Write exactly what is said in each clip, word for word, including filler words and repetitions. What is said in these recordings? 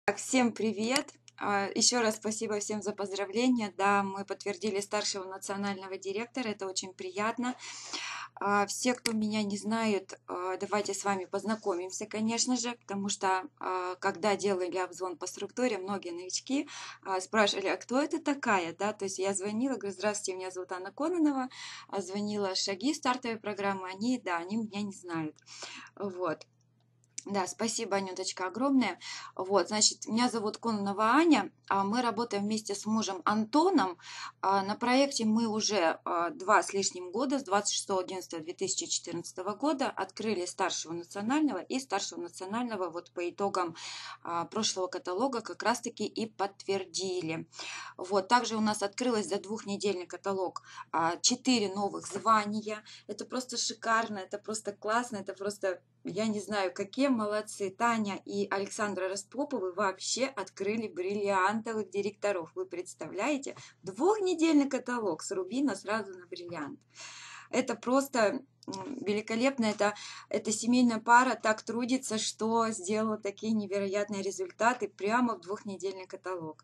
Так, всем привет! А, Еще раз спасибо всем за поздравления. Да, мы подтвердили старшего национального директора, это очень приятно. А, Все, кто меня не знают, а, давайте с вами познакомимся, конечно же, потому что а, когда делали обзвон по структуре, многие новички а, спрашивали, а кто это такая, да, то есть я звонила, говорю, здравствуйте, меня зовут Анна Кононова, а звонила Шаги стартовой программы, они, да, они меня не знают, вот. Да, спасибо, Анюточка, огромное. Вот, значит, меня зовут Кононова Аня, а мы работаем вместе с мужем Антоном. А, На проекте мы уже а, два с лишним года, с двадцать шестого одиннадцатого две тысячи четырнадцатого года открыли старшего национального и старшего национального вот по итогам а, прошлого каталога как раз-таки и подтвердили. Вот, также у нас открылось за двухнедельный каталог а, четыре новых звания. Это просто шикарно, это просто классно, это просто... Я не знаю, какие молодцы. Таня и Александра Распоповы вообще открыли бриллиантовых директоров. Вы представляете? Двухнедельный каталог с рубина сразу на бриллиант. Это просто великолепно. Это, эта семейная пара так трудится, что сделала такие невероятные результаты прямо в двухнедельный каталог.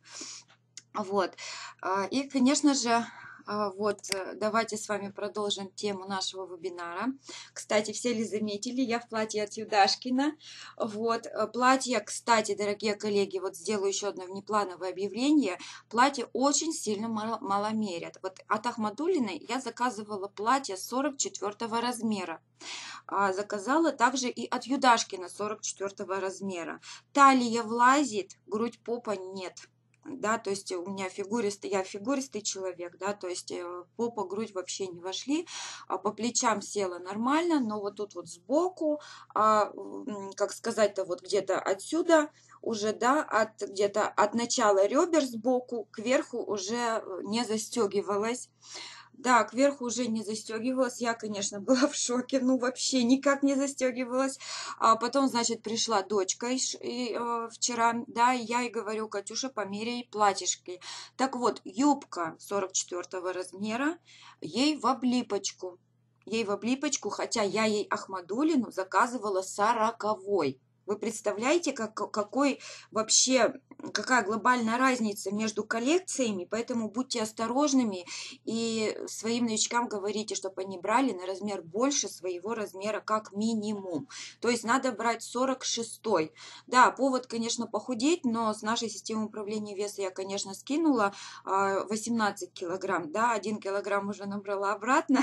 Вот. И, конечно же, вот, давайте с вами продолжим тему нашего вебинара. Кстати, все ли заметили, я в платье от Юдашкина. Вот, платье, кстати, дорогие коллеги, вот сделаю еще одно внеплановое объявление. Платье очень сильно маломерят. Вот от Ахмадуллиной я заказывала платье сорок четвёртого размера. Заказала также и от Юдашкина сорок четвёртого размера. Талия влазит, грудь попа нет. Да, то есть у меня фигуристый, я фигуристый человек, да, то есть попа, грудь вообще не вошли, а по плечам села нормально, но вот тут вот сбоку, а, как сказать-то, вот где-то отсюда уже, да, от где-то от начала ребер сбоку кверху уже не застегивалась. Да, кверху уже не застегивалась. Я, конечно, была в шоке. Ну, вообще никак не застегивалась. А потом, значит, пришла дочка и, и, э, вчера, да, и я ей говорю, Катюша, померяй платьишки. Так вот, юбка сорок четвёртого размера, ей в облипочку. Ей в облипочку, хотя я ей Ахмадулину заказывала сороковой. Вы представляете, как, какой вообще, какая глобальная разница между коллекциями, поэтому будьте осторожными и своим новичкам говорите, чтобы они брали на размер больше своего размера как минимум. То есть надо брать сорок шестой. Да, повод, конечно, похудеть, но с нашей системой управления веса я, конечно, скинула восемнадцать килограмм, да, один килограмм уже набрала обратно.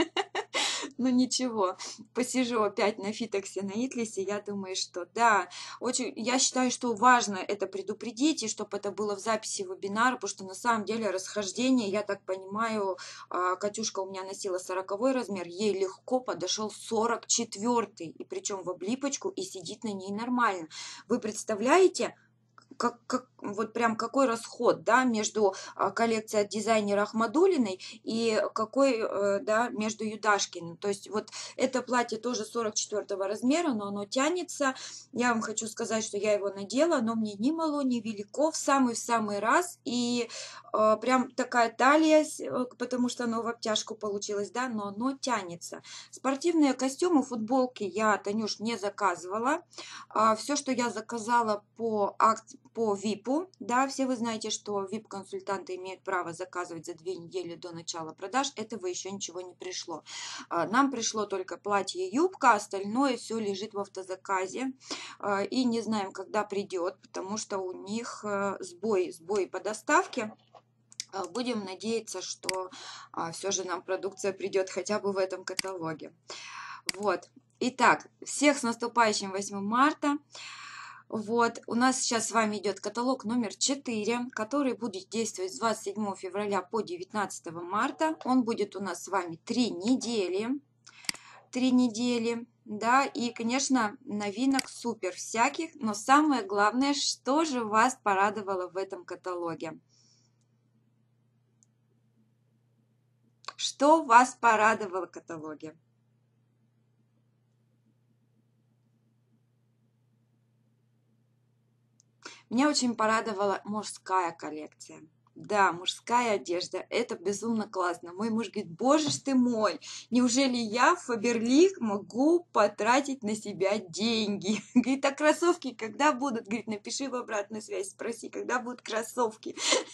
Ну ничего, посижу опять на фитоксе, на Итлисе, я думаю, что да, очень, я считаю, что важно это предупредить, и чтобы это было в записи вебинара, потому что на самом деле расхождение, я так понимаю, Катюшка у меня носила сороковой размер, ей легко подошел сорок четвёртый, и причем в облипочку, и сидит на ней нормально. Вы представляете? Как, как, вот прям какой расход, да, между коллекцией от дизайнера Ахмадулиной и какой, да, между Юдашкиным. То есть вот это платье тоже сорок четвёртого размера, но оно тянется. Я вам хочу сказать, что я его надела, оно мне ни мало, ни велико, в самый-самый раз. И э, прям такая талия, потому что оно в обтяжку получилось, да, но оно тянется. Спортивные костюмы, футболки я, Танюш, не заказывала. А, все, что я заказала по акции, по випу, да, все вы знаете, что вип-консультанты имеют право заказывать за две недели до начала продаж, этого еще ничего не пришло. Нам пришло только платье и юбка, остальное все лежит в автозаказе, и не знаем, когда придет, потому что у них сбой, сбой по доставке. Будем надеяться, что все же нам продукция придет хотя бы в этом каталоге. Вот. Итак, всех с наступающим восьмым марта. Вот, у нас сейчас с вами идет каталог номер четыре, который будет действовать с двадцать седьмого февраля по девятнадцатого марта. Он будет у нас с вами три недели. Три недели, да, и, конечно, новинок супер всяких, но самое главное, что же вас порадовало в этом каталоге? Что вас порадовало в каталоге? Меня очень порадовала мужская коллекция. Да, мужская одежда, это безумно классно. Мой муж говорит, боже ж ты мой, неужели я в Фаберлик могу потратить на себя деньги? Говорит, а кроссовки когда будут? Говорит, напиши в обратную связь, спроси, когда будут кроссовки.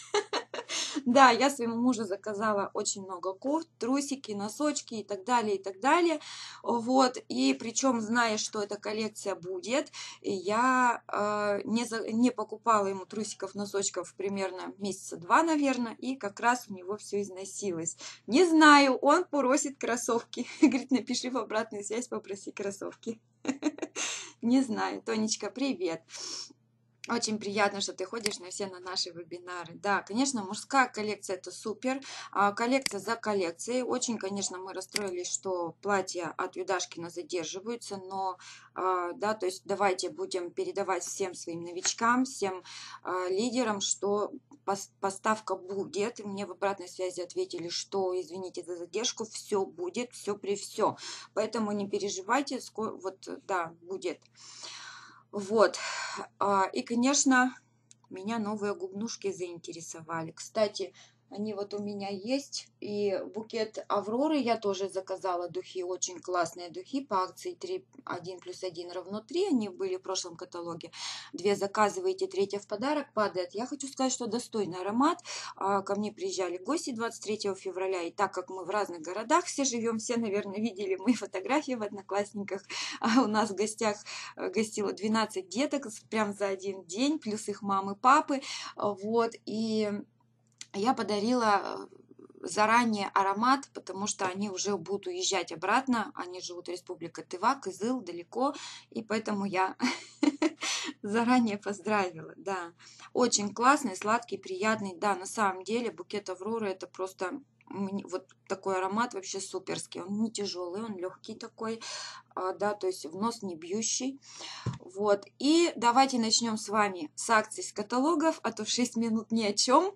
Да, я своему мужу заказала очень много кофт, трусики, носочки и так далее, и так далее. Вот, и причем, зная, что эта коллекция будет, я э, не, за, не покупала ему трусиков, носочков примерно месяца два, наверное, и как раз у него все износилось. Не знаю, он просит кроссовки. Говорит, напиши в обратную связь, попроси кроссовки. Не знаю. Тонечка, привет. Очень приятно, что ты ходишь на все на наши вебинары. Да, конечно, мужская коллекция это супер. А, коллекция за коллекцией. Очень, конечно, мы расстроились, что платья от Юдашкина задерживаются, но, а, да, то есть давайте будем передавать всем своим новичкам, всем а, лидерам, что поставка будет. И мне в обратной связи ответили, что, извините за задержку, все будет, все при все. Поэтому не переживайте, скоро, вот, да, будет. Вот, и, конечно, меня новые губнушки заинтересовали. Кстати, они вот у меня есть. И букет Авроры я тоже заказала. Духи, очень классные духи по акции три, один плюс один равно три. Они были в прошлом каталоге. Две заказываете, третья в подарок падает. Я хочу сказать, что достойный аромат. Ко мне приезжали гости двадцать третьего февраля. И так как мы в разных городах все живем, все, наверное, видели мои фотографии в Одноклассниках. У нас в гостях гостило двенадцать деток прям за один день, плюс их мамы, папы. Вот, и я подарила заранее аромат, потому что они уже будут уезжать обратно. Они живут в Республике Тыва, Кызыл, далеко. И поэтому я заранее поздравила. Да, очень классный, сладкий, приятный. Да, на самом деле букет Авроры это просто... Вот такой аромат вообще суперский. Он не тяжелый, он легкий такой, да, то есть в нос не бьющий. Вот. И давайте начнем с вами с акций, с каталогов, а то в шесть минут ни о чем.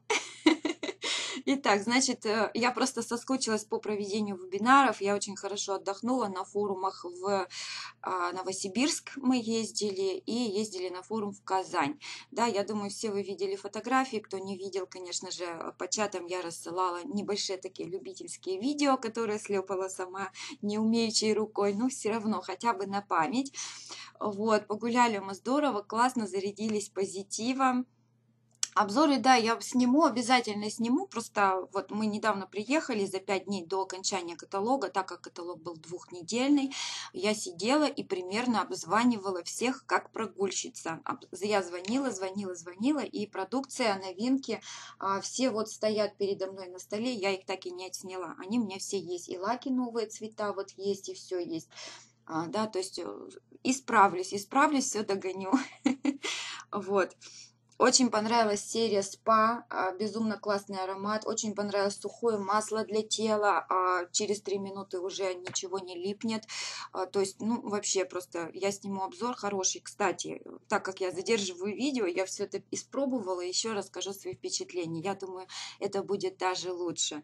Итак, значит, я просто соскучилась по проведению вебинаров. Я очень хорошо отдохнула на форумах в Новосибирск мы ездили и ездили на форум в Казань. Да, я думаю, все вы видели фотографии. Кто не видел, конечно же, по чатам я рассылала небольшие такие любительские видео, которые слепала сама, не умеючей рукой, но все равно хотя бы на память. Вот, погуляли мы здорово, классно, зарядились позитивом. Обзоры, да, я сниму, обязательно сниму, просто вот мы недавно приехали за пять дней до окончания каталога, так как каталог был двухнедельный, я сидела и примерно обзванивала всех как прогульщица. Я звонила, звонила, звонила, и продукция, новинки, все вот стоят передо мной на столе, я их так и не отсняла, они у меня все есть, и лаки новые цвета вот есть, и все есть. Да, то есть исправлюсь, исправлюсь, все догоню. Вот. Очень понравилась серия спа, безумно классный аромат, очень понравилось сухое масло для тела, через три минуты уже ничего не липнет, то есть, ну, вообще просто я сниму обзор хороший. Кстати, так как я задерживаю видео, я все это испробовала, еще расскажу свои впечатления, я думаю, это будет даже лучше.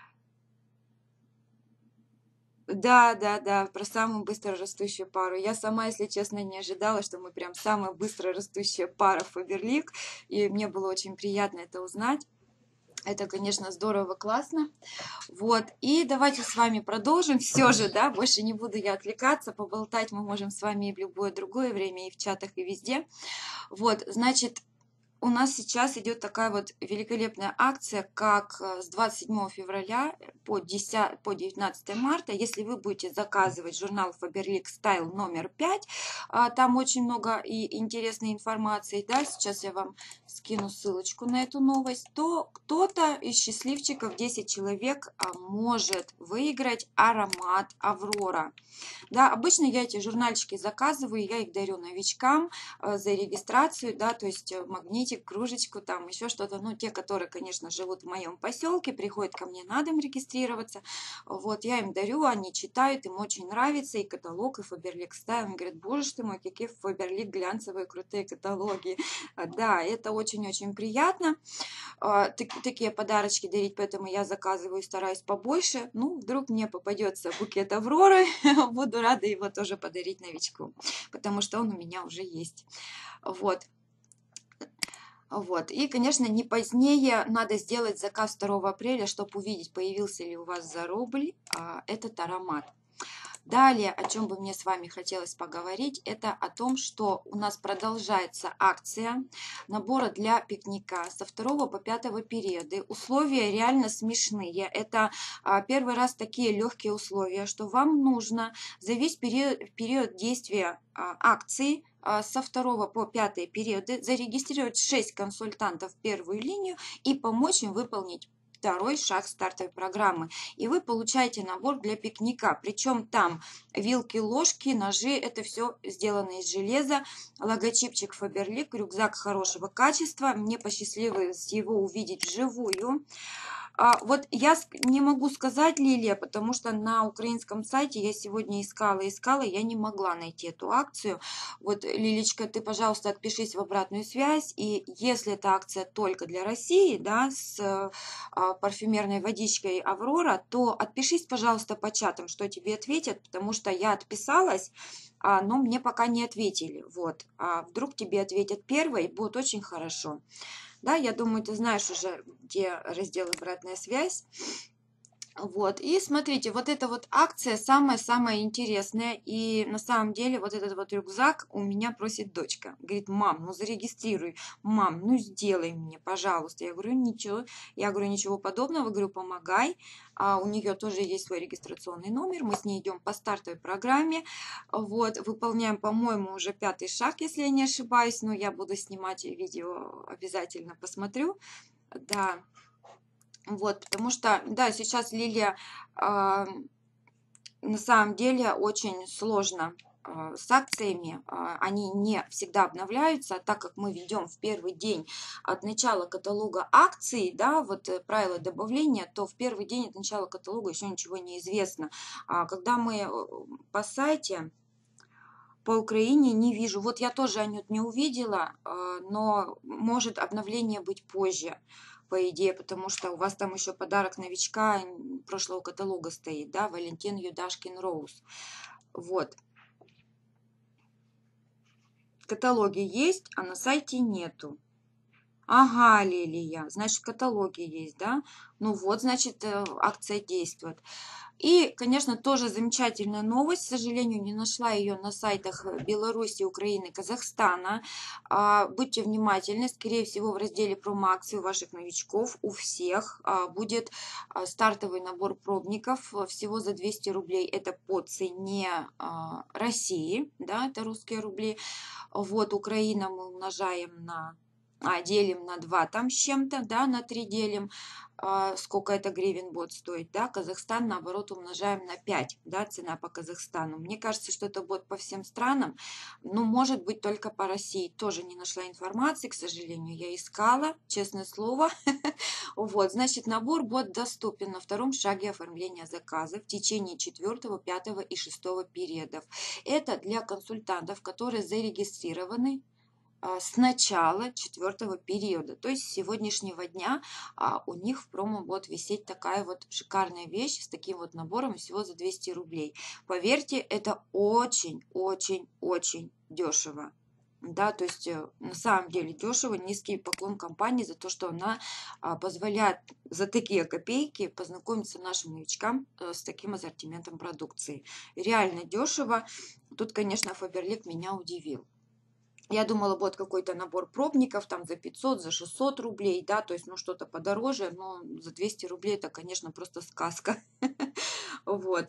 Да, да, да, про самую быстро растущую пару. Я сама, если честно, не ожидала, что мы прям самая быстро растущая пара в Фаберлик, и мне было очень приятно это узнать. Это, конечно, здорово, классно. Вот, и давайте с вами продолжим. Все же, да, больше не буду я отвлекаться, поболтать мы можем с вами и в любое другое время, и в чатах, и везде. Вот, значит... У нас сейчас идет такая вот великолепная акция, как с двадцать седьмого февраля по девятнадцатое марта. Если вы будете заказывать журнал Faberlic Style номер пять, там очень много и интересной информации, да, сейчас я вам скину ссылочку на эту новость, то кто-то из счастливчиков, десять человек, может выиграть аромат Аврора. Да, обычно я эти журнальчики заказываю, я их дарю новичкам за регистрацию, да, то есть магнитик, кружечку, там еще что-то, ну, те, которые, конечно, живут в моем поселке, приходят ко мне на дом регистрироваться, вот, я им дарю, они читают, им очень нравится, и каталог, и Faberlic Style, они говорят, боже ты мой, какие Faberlic глянцевые крутые каталоги, да, это очень-очень приятно, такие подарочки дарить, поэтому я заказываю, стараюсь побольше, ну, вдруг мне попадется букет Авроры, буду рада его тоже подарить новичку, потому что он у меня уже есть, вот. Вот. И, конечно, не позднее надо сделать заказ второго апреля, чтобы увидеть, появился ли у вас за рубль а, этот аромат. Далее, о чем бы мне с вами хотелось поговорить, это о том, что у нас продолжается акция набора для пикника со второго по пятого периоды. Условия реально смешные. Это а, первый раз такие легкие условия, что вам нужно за весь период, период действия а, акции а, со второго по пятый периоды зарегистрировать шесть консультантов в первую линию и помочь им выполнить второй шаг стартовой программы. И вы получаете набор для пикника. Причем там вилки, ложки, ножи. Это все сделано из железа. Логотипчик Faberlic. Рюкзак хорошего качества. Мне посчастливилось его увидеть вживую. А, вот я не могу сказать, Лилия, потому что на украинском сайте я сегодня искала, искала, я не могла найти эту акцию. Вот, Лилечка, ты, пожалуйста, отпишись в обратную связь. И если эта акция только для России, да, с а, парфюмерной водичкой Аврора, то отпишись, пожалуйста, по чатам, что тебе ответят, потому что я отписалась, а, но мне пока не ответили. Вот, а вдруг тебе ответят первой, будет очень хорошо. Да, я думаю, ты знаешь уже, где раздел «Обратная связь». Вот, и смотрите, вот эта вот акция самая-самая интересная, и на самом деле вот этот вот рюкзак у меня просит дочка, говорит: мам, ну зарегистрируй, мам, ну сделай мне, пожалуйста. Я говорю: ничего, я говорю, ничего подобного, говорю, помогай, а у нее тоже есть свой регистрационный номер, мы с ней идем по стартовой программе, вот, выполняем, по-моему, уже пятый шаг, если я не ошибаюсь, но я буду снимать видео, обязательно посмотрю, да. Вот, потому что, да, сейчас, Лилия, э, на самом деле очень сложно э, с акциями. Э, они не всегда обновляются, а так как мы ведем в первый день от начала каталога акций, да, вот э, правила добавления, то в первый день от начала каталога еще ничего не известно. А когда мы по сайте... По Украине не вижу. Вот я тоже, Анют, не увидела, но может обновление быть позже, по идее, потому что у вас там еще подарок новичка прошлого каталога стоит, да, Валентин Юдашкин Роуз. Вот. Каталоги есть, а на сайте нету. Ага, Лилия, значит, в каталоге есть, да? Ну вот, значит, акция действует. И, конечно, тоже замечательная новость. К сожалению, не нашла ее на сайтах Беларуси, Украины, Казахстана. Будьте внимательны. Скорее всего, в разделе промо-акций у ваших новичков, у всех будет стартовый набор пробников всего за двести рублей. Это по цене России, да, это русские рубли. Вот, Украина мы умножаем на... А, делим на два там с чем-то, да, на три делим, а, сколько это гривен будет стоить, да, Казахстан, наоборот, умножаем на пять, да, цена по Казахстану. Мне кажется, что это будет по всем странам, но может быть только по России. Тоже не нашла информации, к сожалению, я искала, честное слово. Вот, значит, набор будет доступен на втором шаге оформления заказа в течение четвёртого, пятого и шестого периодов. Это для консультантов, которые зарегистрированы с начала четвертого периода, то есть с сегодняшнего дня а, у них в промо будет висеть такая вот шикарная вещь с таким вот набором всего за двести рублей. Поверьте, это очень-очень-очень дешево. Да, то есть на самом деле дешево, низкий поклон компании за то, что она а, позволяет за такие копейки познакомиться нашим новичкам а, с таким ассортиментом продукции. Реально дешево. Тут, конечно, Faberlic меня удивил. Я думала, будет какой-то набор пробников там за пятьсот, за шестьсот рублей, да, то есть, ну, что-то подороже, но за двести рублей это, конечно, просто сказка. Вот.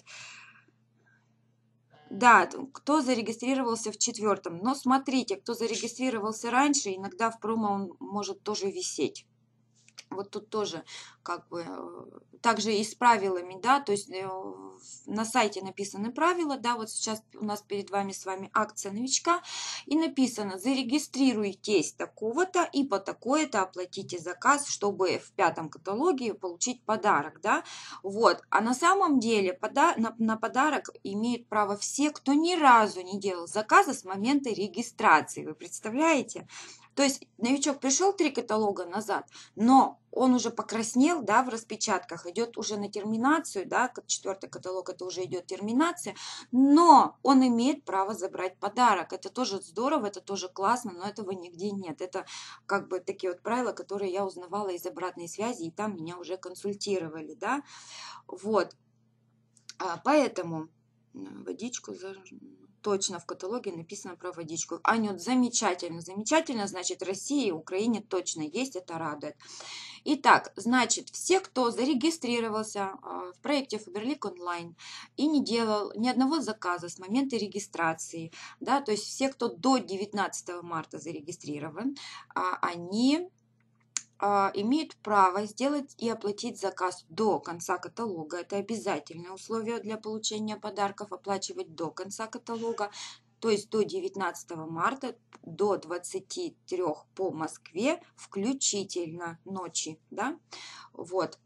Да, кто зарегистрировался в четвертом. Но смотрите, кто зарегистрировался раньше, иногда в промо он может тоже висеть. Вот тут тоже как бы также и с правилами, да, то есть на сайте написаны правила, да, вот сейчас у нас перед вами с вами акция новичка, и написано: зарегистрируйтесь такого-то и по такое-то оплатите заказ, чтобы в пятом каталоге получить подарок, да, вот, а на самом деле пода на, на подарок имеют право все, кто ни разу не делал заказа с момента регистрации, вы представляете? То есть новичок пришел три каталога назад, но он уже покраснел, да, в распечатках, идет уже на терминацию, да, четвертый каталог это уже идет терминация, но он имеет право забрать подарок. Это тоже здорово, это тоже классно, но этого нигде нет. Это как бы такие вот правила, которые я узнавала из обратной связи, и там меня уже консультировали, да, вот. Поэтому водичку точно в каталоге написано про водичку. Анют, замечательно, замечательно, значит, России и Украине точно есть, это радует. Итак, значит, все, кто зарегистрировался в проекте Faberlic онлайн и не делал ни одного заказа с момента регистрации, да, то есть все, кто до девятнадцатого марта зарегистрирован, они имеют право сделать и оплатить заказ до конца каталога. Это обязательное условие для получения подарков, оплачивать до конца каталога, то есть до девятнадцатого марта, до двадцати трёх по Москве, включительно ночи. Да? Вот.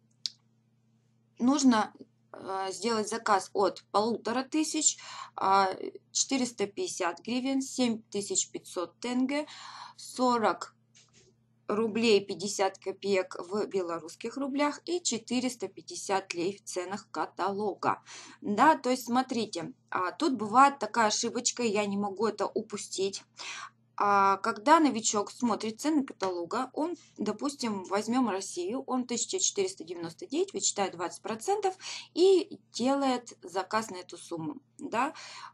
Нужно сделать заказ от полутора тысяч, четыреста пятьдесят гривен, семь тысяч пятьсот тенге, сорок рублей пятьдесят копеек в белорусских рублях и четыреста пятьдесят лей в ценах каталога. Да, то есть смотрите, тут бывает такая ошибочка, я не могу это упустить. Когда новичок смотрит цены каталога, он, допустим, возьмем Россию, он тысяча четыреста девяносто девять, вычитает двадцать процентов и делает заказ на эту сумму. Да?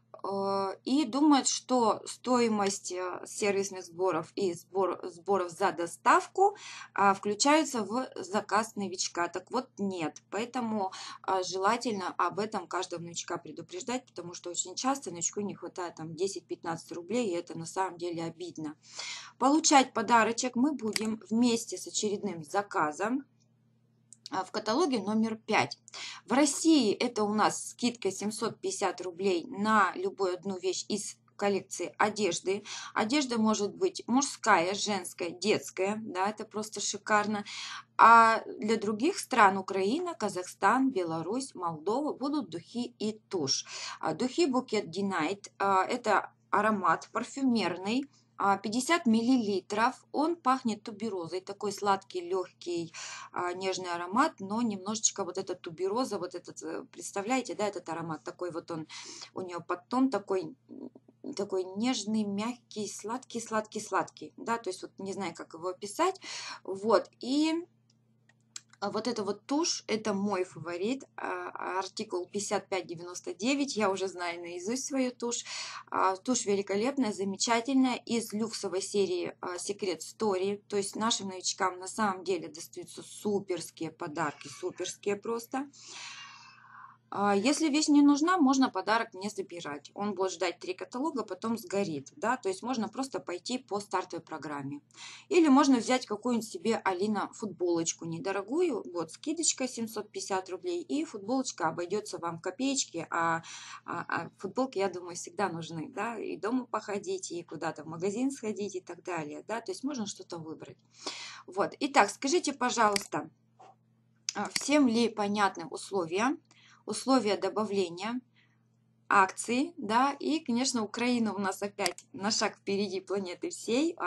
И думает, что стоимость сервисных сборов и сбор, сборов за доставку включаются в заказ новичка. Так вот, нет. Поэтому желательно об этом каждого новичка предупреждать, потому что очень часто новичку не хватает там десять-пятнадцать рублей, и это на самом деле обидно. Получать подарочек мы будем вместе с очередным заказом в каталоге номер пять. В России это у нас скидка семьсот пятьдесят рублей на любую одну вещь из коллекции одежды. Одежда может быть мужская, женская, детская, да, это просто шикарно. А для других стран, Украина, Казахстан, Беларусь, Молдова, будут духи и тушь. Духи Bouquet de Night – это аромат парфюмерный, пятьдесят миллилитров, он пахнет туберозой, такой сладкий, легкий, нежный аромат, но немножечко вот эта тубероза, вот этот, представляете, да, этот аромат, такой вот он, у нее подтон такой, такой нежный, мягкий, сладкий, сладкий, сладкий, да, то есть вот не знаю, как его описать, вот, и вот эта вот тушь, это мой фаворит, артикул пятьдесят пять девяносто девять, я уже знаю наизусть свою тушь. Тушь великолепная, замечательная, из люксовой серии Secret Story, то есть нашим новичкам на самом деле достаются суперские подарки, суперские просто. Если вещь не нужна, можно подарок не забирать. Он будет ждать три каталога, потом сгорит. Да? То есть можно просто пойти по стартовой программе. Или можно взять какую-нибудь себе, Алина, футболочку недорогую. Вот скидочка семьсот пятьдесят рублей. И футболочка обойдется вам в копеечки. А, а, а футболки, я думаю, всегда нужны. Да? И дома походить, и куда-то в магазин сходить и так далее. Да? То есть можно что-то выбрать. Вот. Итак, скажите, пожалуйста, всем ли понятны условия? Условия добавления, акции, да, и, конечно, Украина у нас опять на шаг впереди планеты всей.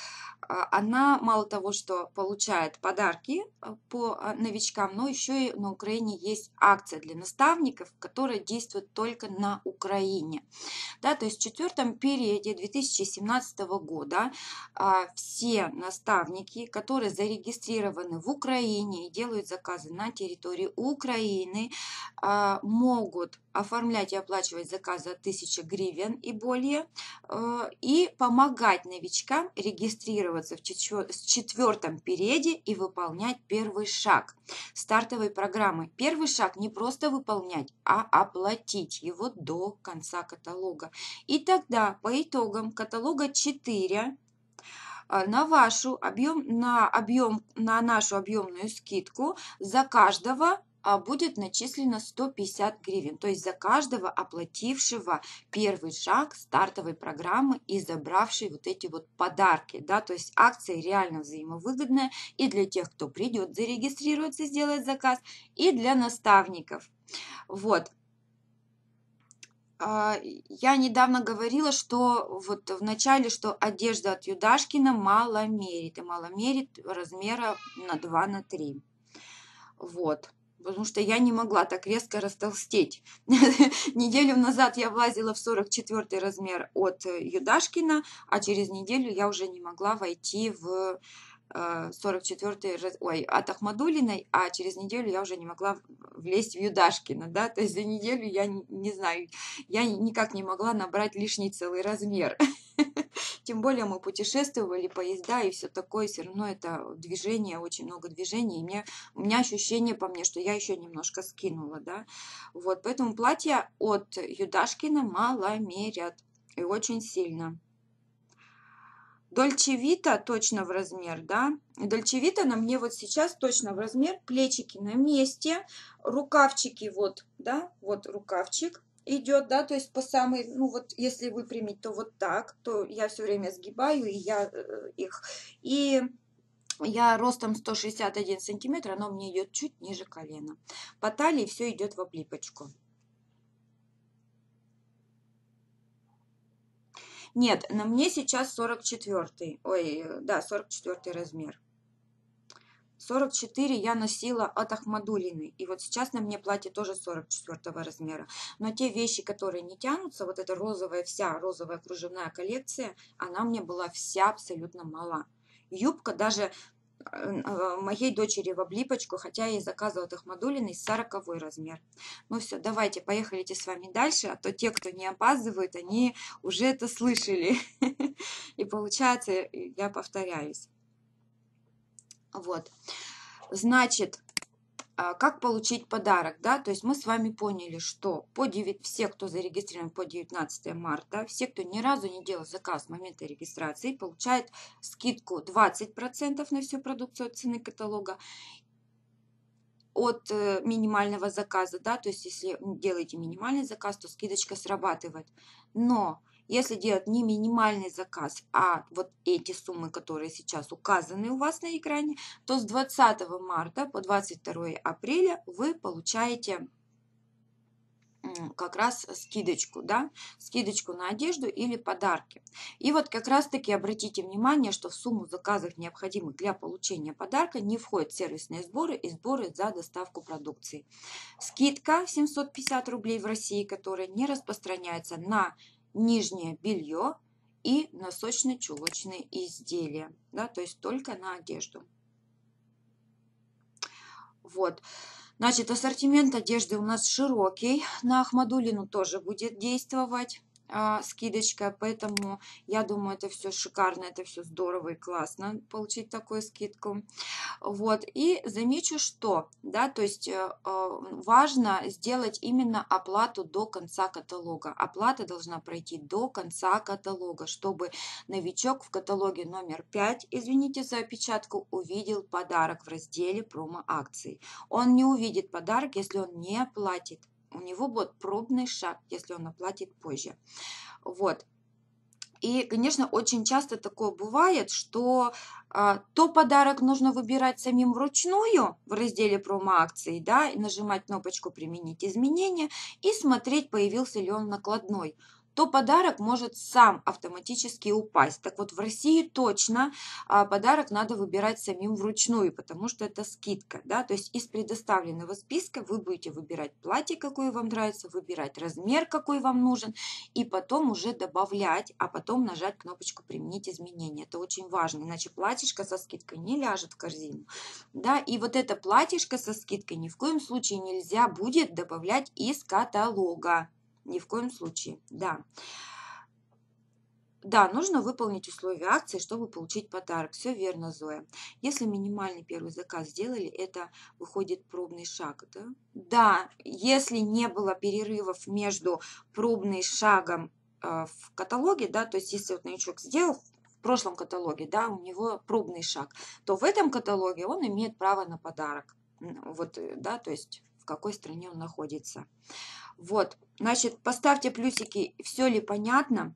Она мало того, что получает подарки по новичкам, но еще и на Украине есть акция для наставников, которая действует только на Украине. Да, то есть в четвертом периоде две тысячи семнадцатого года все наставники, которые зарегистрированы в Украине и делают заказы на территории Украины, могут оформлять и оплачивать заказы от тысячи гривен и более, и помогать новичкам регистрироваться в четвертом периоде и выполнять первый шаг стартовой программы. Первый шаг не просто выполнять, а оплатить его до конца каталога. И тогда по итогам каталога четыре на вашу объем, на объем, на нашу объемную скидку за каждого будет начислено сто пятьдесят гривен, то есть за каждого оплатившего первый шаг стартовой программы и забравший вот эти вот подарки, да, то есть акция реально взаимовыгодная и для тех, кто придет зарегистрироваться, сделать заказ, и для наставников. Вот. А, Я недавно говорила, что вот в начале, что одежда от Юдашкина мало мерит. И мало мерит размера на два на три. Вот. Потому что я не могла так резко растолстеть. Неделю назад я влазила в сорок четвёртый размер от Юдашкина, а через неделю я уже не могла войти в сорок четвёртый, ой, от Ахмадулиной, а через неделю я уже не могла влезть в Юдашкина, да, то есть за неделю я не, не знаю, я никак не могла набрать лишний целый размер. Тем более мы путешествовали, поезда и все такое, все равно это движение, очень много движений, и мне, у меня ощущение по мне, что я еще немножко скинула, да, вот, поэтому платья от Юдашкина мало мерят, и очень сильно. Дольче Вита точно в размер, да. Дольче Вита на мне вот сейчас точно в размер. Плечики на месте. Рукавчики вот, да, вот рукавчик идет, да, то есть по самой, ну вот если выпрямить, то вот так, то я все время сгибаю, и я э, их, и я ростом сто шестьдесят один сантиметр, оно мне идет чуть ниже колена. По талии все идет в облипочку. Нет, на мне сейчас сорок четвёртый, ой, да, сорок четвёртый размер. сорок четыре я носила от Ахмадулиной. И вот сейчас на мне платье тоже сорок четвёртого размера. Но те вещи, которые не тянутся, вот эта розовая, вся розовая кружевная коллекция, она мне была вся абсолютно мала. Юбка даже моей дочери в облипочку, хотя я ей заказывала от Ахмадулиной сороковой размер. Ну все, давайте, поехали с вами дальше, а то те, кто не опаздывают, они уже это слышали. И получается, я повторяюсь. Вот, значит, как получить подарок, да, то есть мы с вами поняли, что по девять, все, кто зарегистрирован по девятнадцатое марта, все, кто ни разу не делал заказ с момента регистрации, получают скидку двадцать процентов на всю продукцию от цены каталога от минимального заказа, да, то есть если делаете минимальный заказ, то скидочка срабатывает, но если делать не минимальный заказ, а вот эти суммы, которые сейчас указаны у вас на экране, то с двадцатого марта по двадцать второе апреля вы получаете как раз скидочку, да, скидочку на одежду или подарки. И вот как раз таки обратите внимание, что в сумму заказов, необходимых для получения подарка, не входят сервисные сборы и сборы за доставку продукции. Скидка семьсот пятьдесят рублей в России, которая не распространяется на нижнее белье и носочно-чулочные изделия, да, то есть только на одежду. Вот. Значит, ассортимент одежды у нас широкий. На Ахмадулину тоже будет действовать а, скидочка, поэтому я думаю, это все шикарно, это все здорово и классно получить такую скидку. Вот, и замечу, что, да, то есть э, важно сделать именно оплату до конца каталога. Оплата должна пройти до конца каталога, чтобы новичок в каталоге номер пять, извините за опечатку, увидел подарок в разделе промо-акций. Он не увидит подарок, если он не оплатит. У него будет пробный шаг, если он оплатит позже. Вот. И, конечно, очень часто такое бывает, что а, то подарок нужно выбирать самим вручную в разделе промо-акции, да, и нажимать кнопочку «Применить изменения» и смотреть, появился ли он накладной. То подарок может сам автоматически упасть. Так вот, в России точно а, подарок надо выбирать самим вручную, потому что это скидка, да, то есть из предоставленного списка вы будете выбирать платье, какое вам нравится, выбирать размер, какой вам нужен, и потом уже добавлять, а потом нажать кнопочку «Применить изменения». Это очень важно, иначе платьишко со скидкой не ляжет в корзину, да, и вот это платьишко со скидкой ни в коем случае нельзя будет добавлять из каталога. Ни в коем случае, да. Да, нужно выполнить условия акции, чтобы получить подарок. Все верно, Зоя. Если минимальный первый заказ сделали, это выходит пробный шаг, да? Да, если не было перерывов между пробным шагом э, в каталоге, да, то есть если вот новичок сделал в прошлом каталоге, да, у него пробный шаг, то в этом каталоге он имеет право на подарок. Вот, да, то есть в какой стране он находится. Вот, значит, поставьте плюсики, все ли понятно.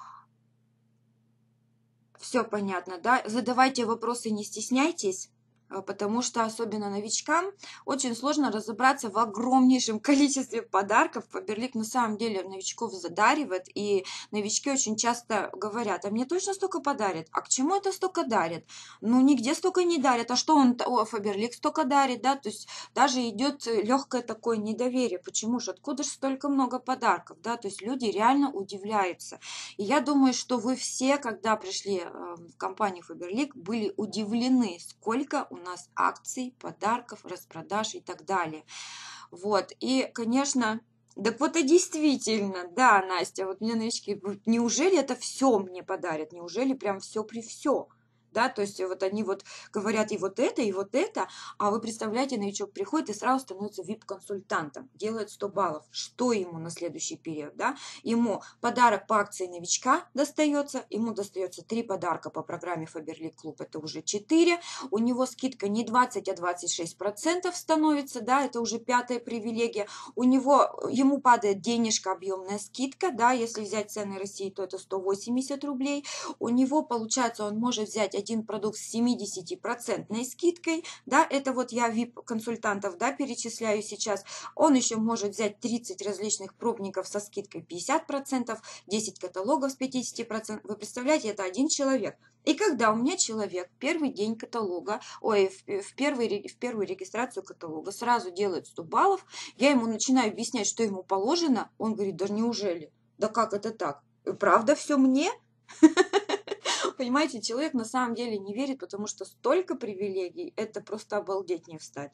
Все понятно, да? Задавайте вопросы, не стесняйтесь. потому что особенно новичкам очень сложно разобраться в огромнейшем количестве подарков. Faberlic на самом деле новичков задаривает, и новички очень часто говорят: а мне точно столько подарят? А к чему это столько дарят? Ну, нигде столько не дарят. А что он, о, Faberlic столько дарит, да? То есть даже идет легкое такое недоверие. Почему же? Откуда же столько много подарков, да? То есть люди реально удивляются. И я думаю, что вы все, когда пришли в компанию Faberlic, были удивлены, сколько у нас акций, подарков, распродаж и так далее. Вот, и, конечно, так вот и действительно, да, Настя, вот мне новички, неужели это все мне подарят, неужели прям все при все? Да, то есть вот они вот говорят и вот это, и вот это, а вы представляете, новичок приходит и сразу становится вип-консультантом, делает сто баллов. Что ему на следующий период, да? Ему подарок по акции новичка достается, ему достается три подарка по программе Faberlic Club, это уже четыре, у него скидка не двадцать, а двадцать шесть процентов становится, да, это уже пятая привилегия, у него, ему падает денежка, объемная скидка, да, если взять цены России, то это сто восемьдесят рублей, у него, получается, он может взять один продукт с семидесятипроцентной скидкой, да, это вот я вип-консультантов, да, перечисляю сейчас, он еще может взять тридцать различных пробников со скидкой пятьдесят процентов, десять каталогов с пятьдесят процентов, вы представляете, это один человек. И когда у меня человек первый день каталога, ой, в, в, первый, в первую регистрацию каталога сразу делает сто баллов, я ему начинаю объяснять, что ему положено, он говорит: да неужели? Да как это так? Правда все мне? Понимаете, человек на самом деле не верит, потому что столько привилегий, это просто обалдеть не встать.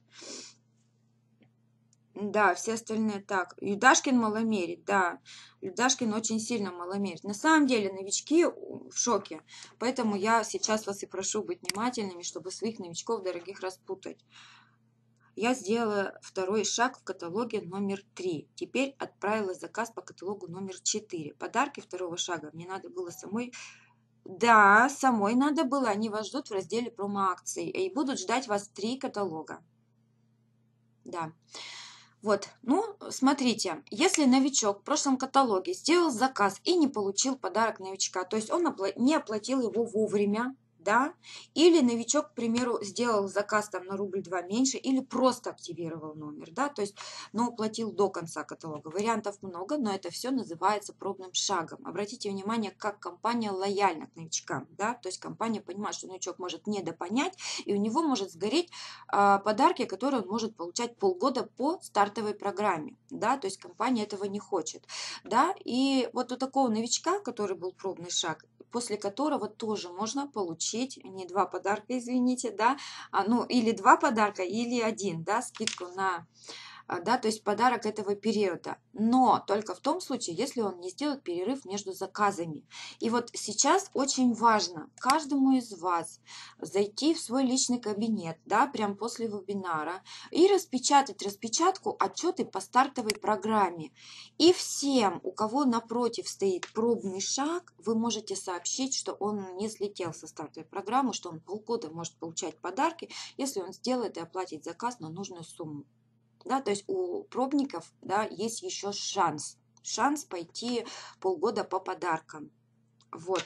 Да, все остальные так. Юдашкин маломерит, да. Юдашкин очень сильно маломерит. На самом деле новички в шоке. Поэтому я сейчас вас и прошу быть внимательными, чтобы своих новичков дорогих распутать. Я сделала второй шаг в каталоге номер три. Теперь отправила заказ по каталогу номер четыре. Подарки второго шага мне надо было самой... Да, самой надо было. Они вас ждут в разделе промо-акций. И будут ждать вас три каталога. Да. Вот, ну, смотрите, если новичок в прошлом каталоге сделал заказ и не получил подарок новичка, то есть он не оплатил его вовремя, да, или новичок, к примеру, сделал заказ там на рубль-два меньше, или просто активировал номер, да, то есть, но уплатил до конца каталога. Вариантов много, но это все называется пробным шагом. Обратите внимание, как компания лояльна к новичкам, да, то есть компания понимает, что новичок может недопонять, и у него может сгореть а, подарки, которые он может получать полгода по стартовой программе, да, то есть компания этого не хочет, да, и вот у такого новичка, который был пробный шаг, после которого тоже можно получить не два подарка, извините, да, а, ну или два подарка, или один, да, скидку на, да, то есть подарок этого периода, но только в том случае, если он не сделает перерыв между заказами. И вот сейчас очень важно каждому из вас зайти в свой личный кабинет, да, прям после вебинара, и распечатать распечатку отчеты по стартовой программе. И всем, у кого напротив стоит пробный шаг, вы можете сообщить, что он не слетел со стартовой программы, что он полгода может получать подарки, если он сделает и оплатит заказ на нужную сумму. Да, то есть у пробников, да, есть еще шанс, шанс пойти полгода по подаркам. Вот.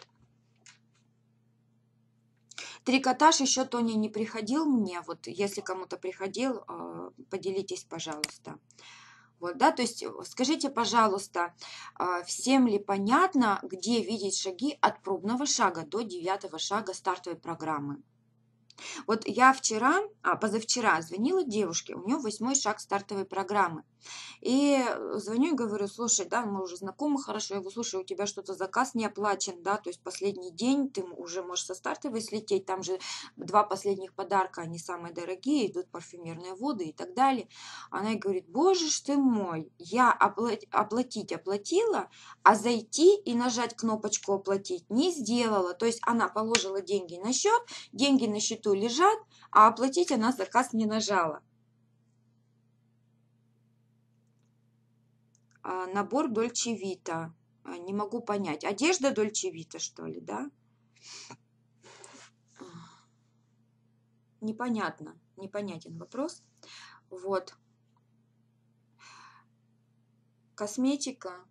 Трикотаж еще, Тоня, не приходил мне. Вот если кому-то приходил, поделитесь, пожалуйста. Вот, да, то есть скажите, пожалуйста, всем ли понятно, где видеть шаги от пробного шага до девятого шага стартовой программы? Вот я вчера, а позавчера звонила девушке, у нее восьмой шаг стартовой программы. И звоню и говорю: слушай, да, мы уже знакомы хорошо. Я говорю: слушай, у тебя что-то заказ не оплачен, да, то есть последний день ты уже можешь со стартовой слететь, там же два последних подарка, они самые дорогие, идут парфюмерные воды и так далее. Она и говорит: боже ж ты мой, я оплатить, оплатить оплатила, а зайти и нажать кнопочку оплатить не сделала. То есть она положила деньги на счет, деньги на счету лежат, а оплатить она заказ не нажала. Набор Дольче Вита. Не могу понять. Одежда Дольче Вита, что ли, да? Непонятно. Непонятен вопрос. Вот. Косметика.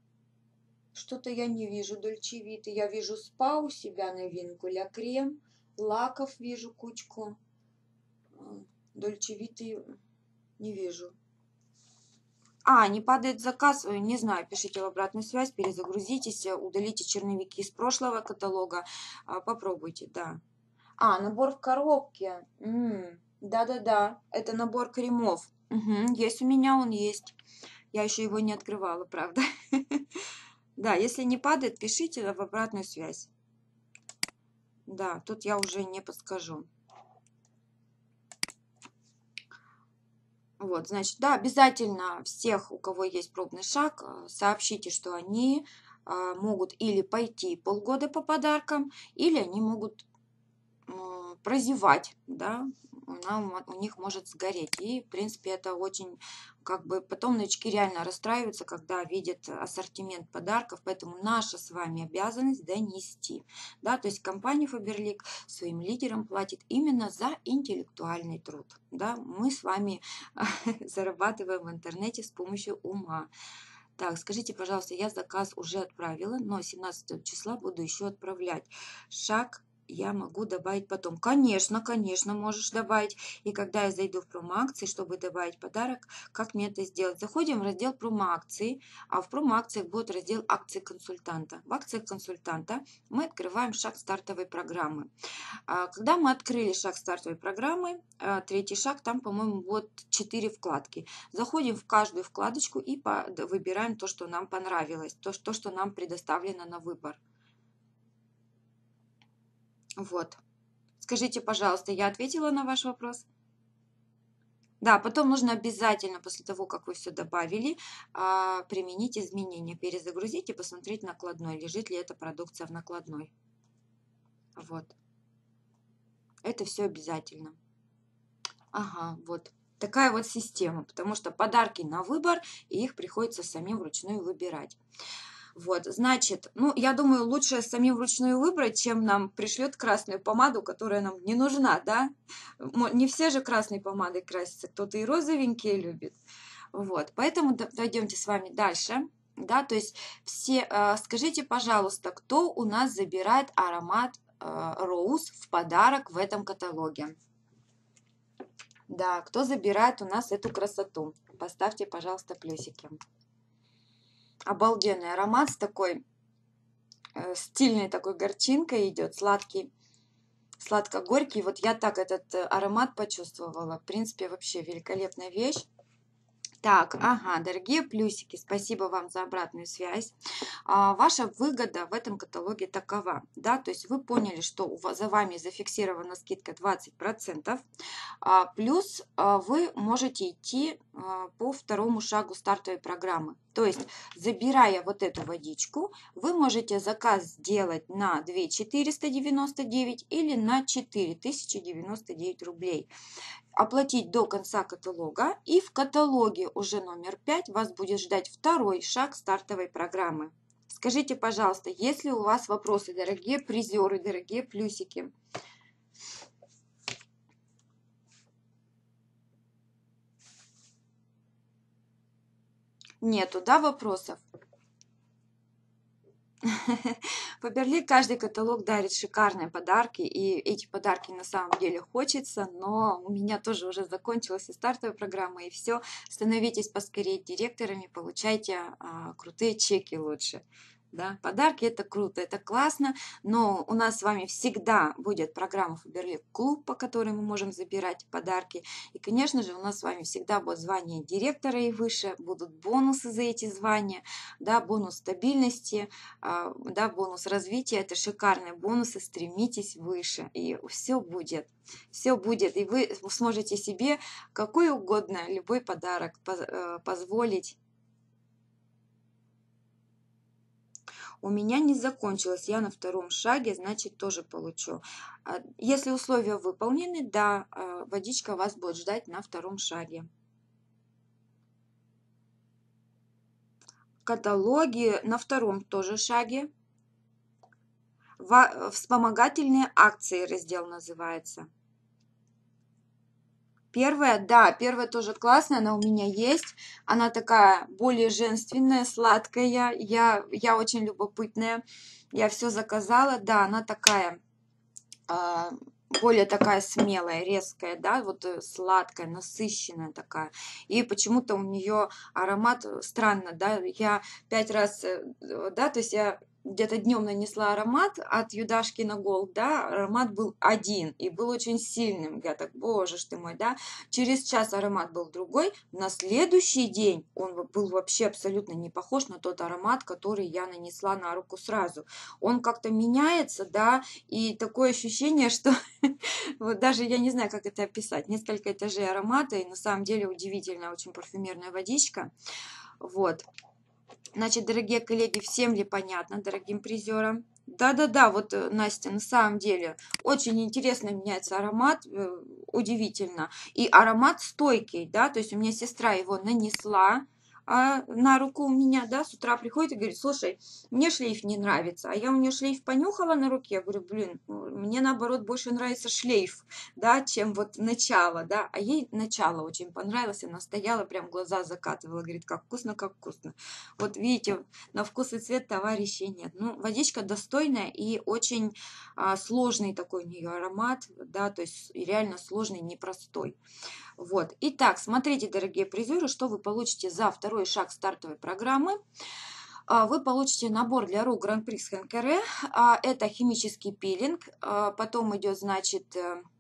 Что-то я не вижу Дольче Вита. Я вижу спа у себя новинку, Ля Крем. Лаков вижу кучку. Дольче Виты не вижу. А, не падает заказ, не знаю, пишите в обратную связь, перезагрузитесь, удалите черновики из прошлого каталога, попробуйте, да. А, набор в коробке. Да-да-да, это набор кремов. Угу, есть у меня, он есть. Я еще его не открывала, правда. Да, если не падает, пишите в обратную связь. Да, тут я уже не подскажу. Вот, значит, да, обязательно всех, у кого есть пробный шаг, сообщите, что они могут или пойти полгода по подаркам, или они могут прозевать, да, она, у них может сгореть. И, в принципе, это очень, как бы, потом новички реально расстраиваются, когда видят ассортимент подарков, поэтому наша с вами обязанность донести, да, то есть компания Faberlic своим лидерам платит именно за интеллектуальный труд, да, мы с вами зарабатываем в интернете с помощью ума. Так, скажите, пожалуйста, я заказ уже отправила, но семнадцатого числа буду еще отправлять. Шаг я могу добавить потом. Конечно, конечно, можешь добавить. И когда я зайду в промо-акции, чтобы добавить подарок, как мне это сделать? Заходим в раздел промо-акции, а в промо-акциях будет раздел акции консультанта. В акциях консультанта мы открываем шаг стартовой программы. Когда мы открыли шаг стартовой программы, третий шаг, там, по-моему, вот четыре вкладки. Заходим в каждую вкладочку и выбираем то, что нам понравилось, то, что нам предоставлено на выбор. Вот. Скажите, пожалуйста, я ответила на ваш вопрос? Да, потом нужно обязательно, после того, как вы все добавили, применить изменения, перезагрузить и посмотреть накладной, лежит ли эта продукция в накладной. Вот. Это все обязательно. Ага, вот. Такая вот система, потому что подарки на выбор, и их приходится самим вручную выбирать. Вот, значит, ну, я думаю, лучше самим вручную выбрать, чем нам пришлет красную помаду, которая нам не нужна, да? Не все же красной помадой красятся, кто-то и розовенькие любит. Вот, поэтому дойдемте с вами дальше, да, то есть все, скажите, пожалуйста, кто у нас забирает аромат Rose в подарок в этом каталоге? Да, кто забирает у нас эту красоту? Поставьте, пожалуйста, плюсики. Обалденный аромат с такой э, стильной такой горчинкой идет, сладкий, сладко-горький. Вот я так этот аромат почувствовала. В принципе, вообще великолепная вещь. Так, ага, дорогие плюсики, спасибо вам за обратную связь. А, ваша выгода в этом каталоге такова, да, то есть вы поняли, что у вас, за вами зафиксирована скидка двадцать процентов, а, плюс а, вы можете идти а, по второму шагу стартовой программы. То есть, забирая вот эту водичку, вы можете заказ сделать на две тысячи четыреста девяносто девять или на четыре тысячи девяносто девять рублей. Оплатить до конца каталога, и в каталоге уже номер пять вас будет ждать второй шаг стартовой программы. Скажите, пожалуйста, есть ли у вас вопросы, дорогие призеры, дорогие плюсики? Нету, да, вопросов? Faberlic каждый каталог дарит шикарные подарки, и эти подарки на самом деле хочется, но у меня тоже уже закончилась и стартовая программа, и все. Становитесь поскорее директорами, получайте а, крутые чеки лучше. Да? Подарки это круто, это классно, но у нас с вами всегда будет программа Faberlic Клуб, по которой мы можем забирать подарки. И, конечно же, у нас с вами всегда будет звание директора и выше, будут бонусы за эти звания, да, бонус стабильности, да, бонус развития. Это шикарные бонусы, стремитесь выше, и все будет. Все будет, и вы сможете себе какой угодно, любой подарок позволить. У меня не закончилось, я на втором шаге, значит, тоже получу. Если условия выполнены, да, водичка вас будет ждать на втором шаге. Каталоги на втором тоже шаге. Вспомогательные акции раздел называется. Первая, да, первая тоже классная, она у меня есть. Она такая более женственная, сладкая. Я, я очень любопытная. Я все заказала. Да, она такая более такая смелая, резкая, да, вот сладкая, насыщенная такая. И почему-то у нее аромат странно, да, я пять раз, да, то есть я где-то днем нанесла аромат от Юдашкина Голд, да, аромат был один и был очень сильным. Я так, боже ж ты мой, да. Через час аромат был другой. На следующий день он был вообще абсолютно не похож на тот аромат, который я нанесла на руку сразу. Он как-то меняется, да, и такое ощущение, что вот даже я не знаю, как это описать. Несколько этажей аромата, и на самом деле удивительная, очень парфюмерная водичка. Вот. Значит, дорогие коллеги, всем ли понятно, дорогим призерам? Да-да-да, вот, Настя, на самом деле, очень интересно меняется аромат, удивительно. И аромат стойкий, да, то есть у меня сестра его нанесла а, на руку у меня, да, с утра приходит и говорит, слушай, мне шлейф не нравится. А я у нее шлейф понюхала на руке, я говорю, блин, мне наоборот больше нравится шлейф, да, чем вот начало, да. А ей начало очень понравилось, она стояла, прям глаза закатывала, говорит, как вкусно, как вкусно. Вот видите, на вкус и цвет товарищей нет. Ну, водичка достойная и очень а, сложный такой у нее аромат, да, то есть реально сложный, непростой. Вот. Итак, смотрите, дорогие призеры, что вы получите за второй шаг стартовой программы. Вы получите набор для рук Гран-при Хенкере. Это химический пилинг. Потом идет, значит,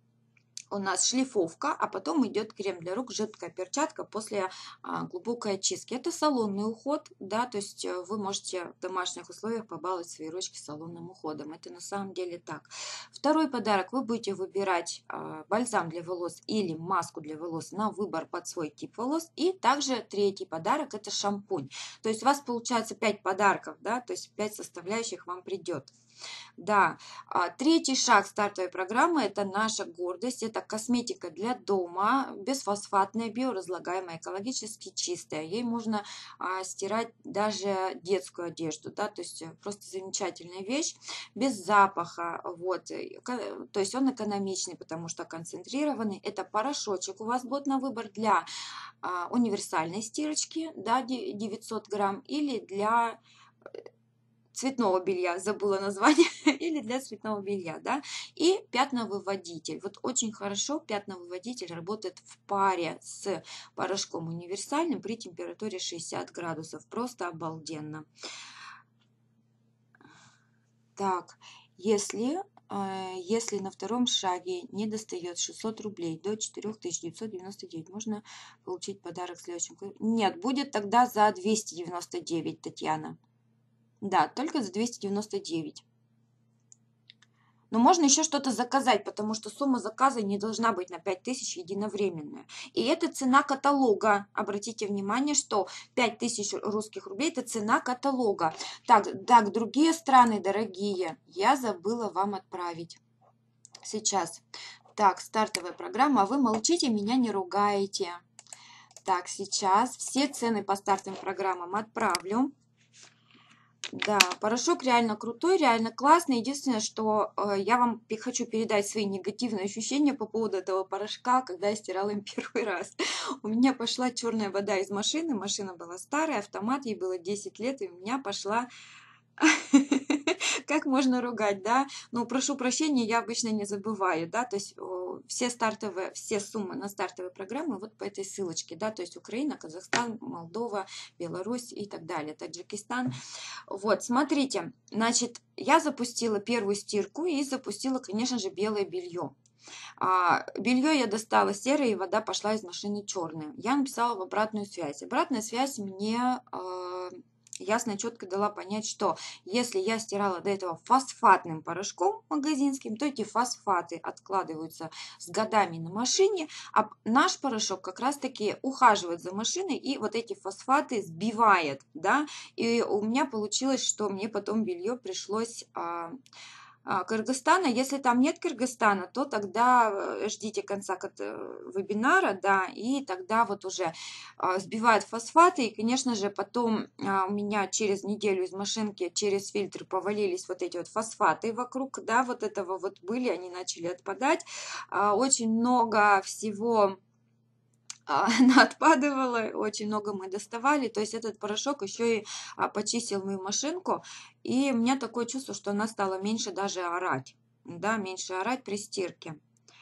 у нас шлифовка, а потом идет крем для рук, жидкая перчатка после а, глубокой очистки. Это салонный уход, да, то есть вы можете в домашних условиях побаловать свои ручки салонным уходом. Это на самом деле так. Второй подарок. Вы будете выбирать а, бальзам для волос или маску для волос на выбор под свой тип волос. И также третий подарок – это шампунь. То есть у вас получается пять подарков, да, то есть пять составляющих вам придет. Да, третий шаг стартовой программы – это наша гордость, это косметика для дома, бесфосфатная, биоразлагаемая, экологически чистая. Ей можно а, стирать даже детскую одежду, да, то есть просто замечательная вещь, без запаха, вот, то есть он экономичный, потому что концентрированный. Это порошочек у вас будет на выбор для а, универсальной стирочки, да, девятьсот грамм, или для цветного белья, забыла название, или для цветного белья, да, и пятновыводитель. Вот очень хорошо пятновыводитель работает в паре с порошком универсальным при температуре шестьдесят градусов, просто обалденно. Так, если... Если на втором шаге не достает шестьсот рублей до четырёх тысяч девятьсот девяносто девять, можно получить подарок в следующем. Нет, будет тогда за двести девяносто девять, Татьяна. Да, только за двести девяносто девять. Но можно еще что-то заказать, потому что сумма заказа не должна быть на пять тысяч единовременная. И это цена каталога. Обратите внимание, что пять тысяч русских рублей – это цена каталога. Так, так, другие страны, дорогие, я забыла вам отправить. Сейчас. Так, стартовая программа. А вы молчите, меня не ругаете. Так, сейчас все цены по стартовым программам отправлю. Да, порошок реально крутой, реально классный. Единственное, что э, я вам хочу передать свои негативные ощущения по поводу этого порошка, когда я стирала им первый раз. У меня пошла черная вода из машины. Машина была старая, автомат, ей было десять лет, и у меня пошла... Как можно ругать, да? Ну, прошу прощения, я обычно не забываю, да, то есть все стартовые, все суммы на стартовые программы вот по этой ссылочке, да, то есть Украина, Казахстан, Молдова, Беларусь и так далее, Таджикистан. Вот, смотрите, значит, я запустила первую стирку и запустила, конечно же, белое белье. А, белье я достала серое, и вода пошла из машины черная. Я написала в обратную связь. Обратная связь мне... Э, ясно и четко дала понять, что если я стирала до этого фосфатным порошком магазинским, то эти фосфаты откладываются с годами на машине, а наш порошок как раз таки ухаживает за машиной и вот эти фосфаты сбивает, да, и у меня получилось, что мне потом белье пришлось... Кыргызстана. Если там нет Кыргызстана, то тогда ждите конца вебинара, да, и тогда вот уже сбивают фосфаты, и, конечно же, потом у меня через неделю из машинки через фильтр повалились вот эти вот фосфаты вокруг, да, вот этого вот были, они начали отпадать. Очень много всего отпадывала, очень много мы доставали, то есть этот порошок еще и почистил мою машинку, и у меня такое чувство, что она стала меньше даже орать. да, меньше орать при стирке.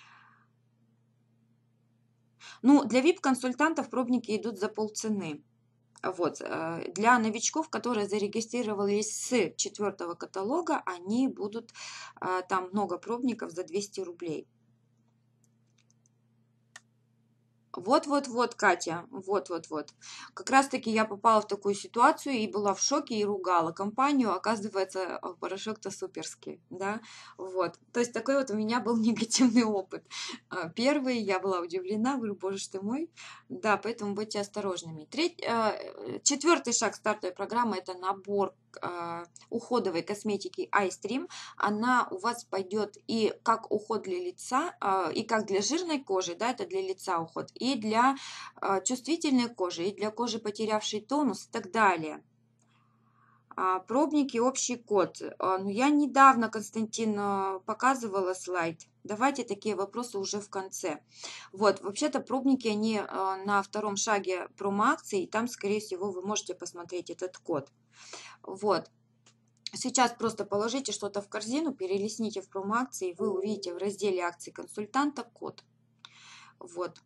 Ну, для вип-консультантов пробники идут за полцены. Вот. э, Для новичков, которые зарегистрировались с четвертого каталога, они будут, а, там много пробников за двести рублей. Вот-вот-вот, Катя, вот-вот-вот. Как раз-таки я попала в такую ситуацию и была в шоке и ругала компанию. Оказывается, а, порошок-то суперский, да. Вот. То есть такой вот у меня был негативный опыт. А, Первый, я была удивлена, говорю, боже ж ты мой. Да, поэтому будьте осторожными. Треть, а, э, четвертый шаг стартовой программы – это набор а, уходовой косметики iStream. Она у вас пойдет и как уход для лица, а, и как для жирной кожи, да, это для лица уход, и для а, чувствительной кожи, и для кожи, потерявшей тонус и так далее. А, Пробники, общий код. А, Ну, я недавно, Константин, а, показывала слайд. Давайте такие вопросы уже в конце. Вот, вообще-то пробники, они а, на втором шаге промо-акции, и там, скорее всего, вы можете посмотреть этот код. Вот. Сейчас просто положите что-то в корзину, перелистните в промо-акции, и вы увидите в разделе акций консультанта код. Вот.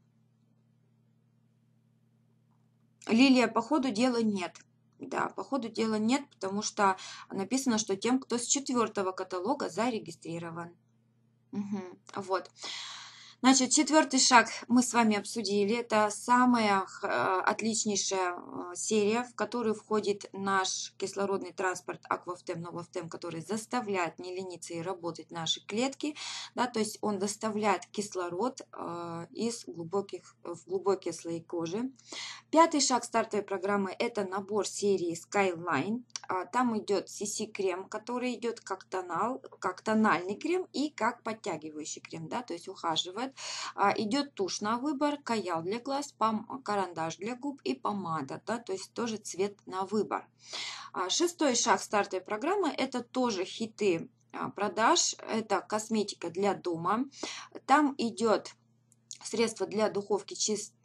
Лилия, по ходу дела нет. Да, по ходу дела нет, потому что написано, что тем, кто с четвертого каталога зарегистрирован. Угу. Вот. Значит, четвертый шаг мы с вами обсудили. Это самая э, отличнейшая э, серия, в которую входит наш кислородный транспорт Аквафтем, Новафтем, который заставляет не лениться и работать наши клетки. Да, то есть он доставляет кислород э, из глубоких, в глубокие слои кожи. Пятый шаг стартовой программы – это набор серии Skyline. А, Там идет си си-крем, который идет как тонал, как тональный крем и как подтягивающий крем, да, то есть ухаживает. А, Идет тушь на выбор, каял для глаз, пом- карандаш для губ и помада, да, то есть тоже цвет на выбор. А, Шестой шаг стартовой программы – это тоже хиты а, продаж, это косметика для дома. Там идет средства для духовки, чист,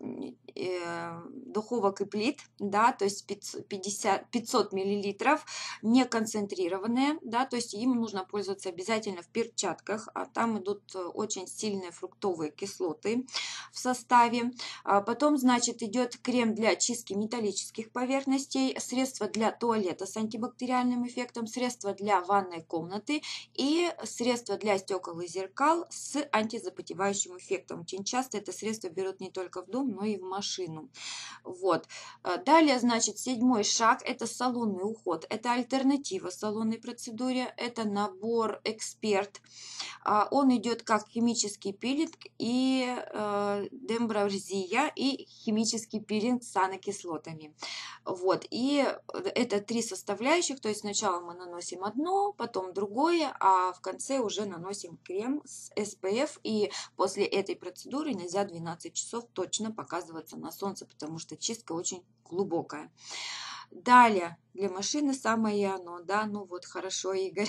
э, духовок и плит, да, то есть пятьдесят, пятьсот миллилитров, не концентрированные, да, то есть им нужно пользоваться обязательно в перчатках, а там идут очень сильные фруктовые кислоты в составе. А потом, значит, идет крем для чистки металлических поверхностей, средства для туалета с антибактериальным эффектом, средства для ванной комнаты и средства для стекол и зеркал с антизапотевающим эффектом. Очень часто это средство берут не только в дом, но и в машину. Вот. Далее, значит, седьмой шаг – это салонный уход. Это альтернатива салонной процедуре. Это набор «Эксперт». Он идет как химический пилинг и э, дембразия и химический пилинг с санокислотами. Вот. И это три составляющих, то есть сначала мы наносим одно, потом другое, а в конце уже наносим крем с эс пэ эф. И после этой процедуры нельзя двенадцать часов точно показываться на солнце, потому что чистка очень глубокая. Далее, для машины самое оно, да, ну вот, хорошо, Игорь.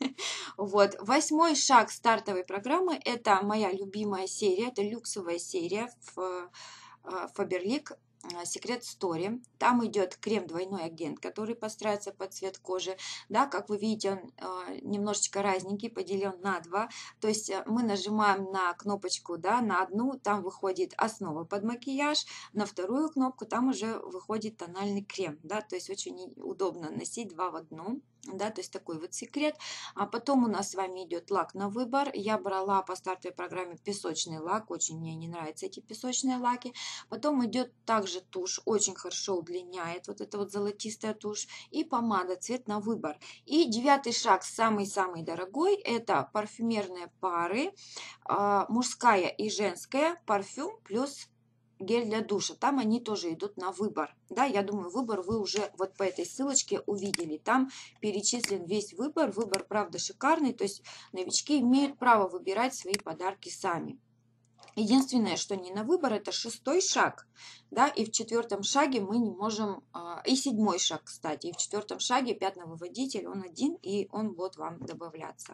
Вот, восьмой шаг стартовой программы – это моя любимая серия, это люксовая серия в Faberlic Secret Story. Там идет крем двойной агент, который подстраивается под цвет кожи. Да, как вы видите, он э, немножечко разненький, поделен на два. То есть э, мы нажимаем на кнопочку, да, на одну, там выходит основа под макияж, на вторую кнопку там уже выходит тональный крем. Да, то есть очень удобно носить два в одном. Да, то есть такой вот секрет. А потом у нас с вами идет лак на выбор. Я брала по стартовой программе песочный лак, очень мне не нравятся эти песочные лаки. Потом идет также тушь, очень хорошо удлиняет, вот эта вот золотистая тушь, и помада, цвет на выбор. И девятый шаг, самый-самый дорогой, это парфюмерные пары, мужская и женская, парфюм плюс гель для душа. Там они тоже идут на выбор. Да, я думаю, выбор вы уже вот по этой ссылочке увидели. Там перечислен весь выбор. Выбор, правда, шикарный. То есть новички имеют право выбирать свои подарки сами. Единственное, что не на выбор, это шестой шаг, да, и в четвертом шаге мы не можем, и седьмой шаг, кстати, и в четвертом шаге пятновыводитель, он один, и он будет вам добавляться.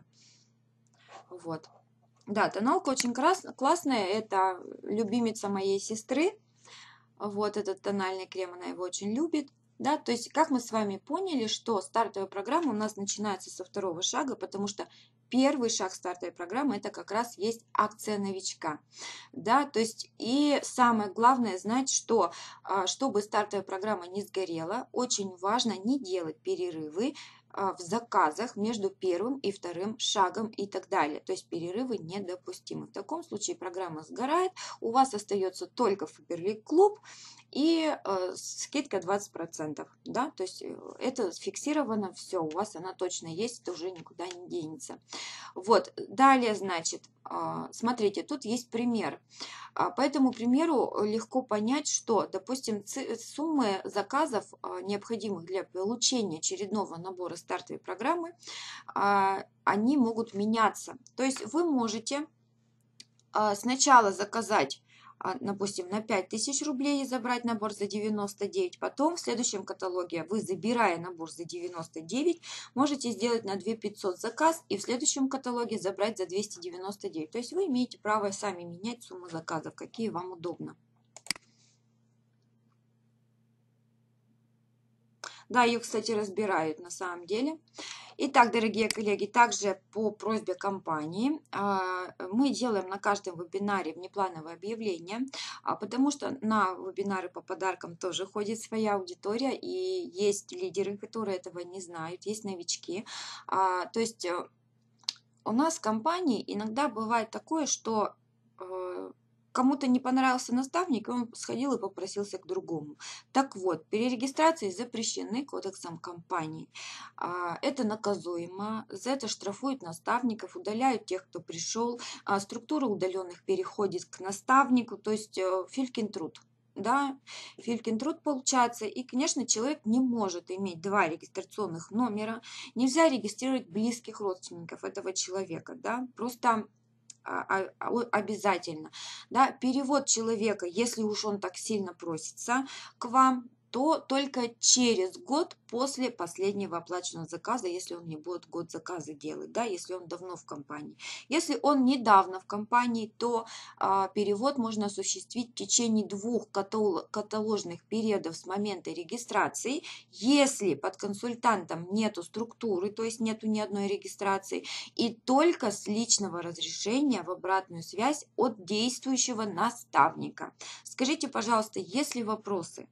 Вот. Да, тоналка очень классная, это любимица моей сестры, вот этот тональный крем, она его очень любит. Да, то есть, как мы с вами поняли, что стартовая программа у нас начинается со второго шага, потому что первый шаг стартовой программы – это как раз есть акция новичка. Да, то есть и самое главное знать, что чтобы стартовая программа не сгорела, очень важно не делать перерывы в заказах между первым и вторым шагом и так далее. То есть перерывы недопустимы. В таком случае программа сгорает, у вас остается только Faberlic клуб и э, скидка двадцать процентов. Да? То есть это фиксировано, все, у вас она точно есть, это уже никуда не денется. Вот, далее, значит, смотрите, тут есть пример. По этому примеру легко понять, что, допустим, суммы заказов, необходимых для получения очередного набора стартовой программы, они могут меняться. То есть вы можете сначала заказать, допустим, на пять тысяч рублей и забрать набор за девяносто девять. Потом в следующем каталоге вы, забирая набор за девяносто девять, можете сделать на две тысячи пятьсот заказ и в следующем каталоге забрать за двести девяносто девять. То есть вы имеете право сами менять сумму заказов, какие вам удобно. Да, ее, кстати, разбирают на самом деле. Итак, дорогие коллеги, также по просьбе компании мы делаем на каждом вебинаре внеплановое объявление, потому что на вебинары по подаркам тоже ходит своя аудитория, и есть лидеры, которые этого не знают, есть новички. То есть у нас в компании иногда бывает такое, что кому-то не понравился наставник, и он сходил и попросился к другому. Так вот, перерегистрации запрещены кодексом компании. Это наказуемо, за это штрафуют наставников, удаляют тех, кто пришел. Структура удаленных переходит к наставнику, то есть Филькин труд. Да, Филькин труд получается. И, конечно, человек не может иметь два регистрационных номера. Нельзя регистрировать близких родственников этого человека. Да, просто обязательно. Да, перевод человека, если уж он так сильно просится к вам, то только через год после последнего оплаченного заказа, если он не будет год заказа делать, да, если он давно в компании. Если он недавно в компании, то а, перевод можно осуществить в течение двух каталожных периодов с момента регистрации. Если под консультантом нету структуры, то есть нету ни одной регистрации, и только с личного разрешения в обратную связь от действующего наставника. Скажите, пожалуйста, есть ли вопросы?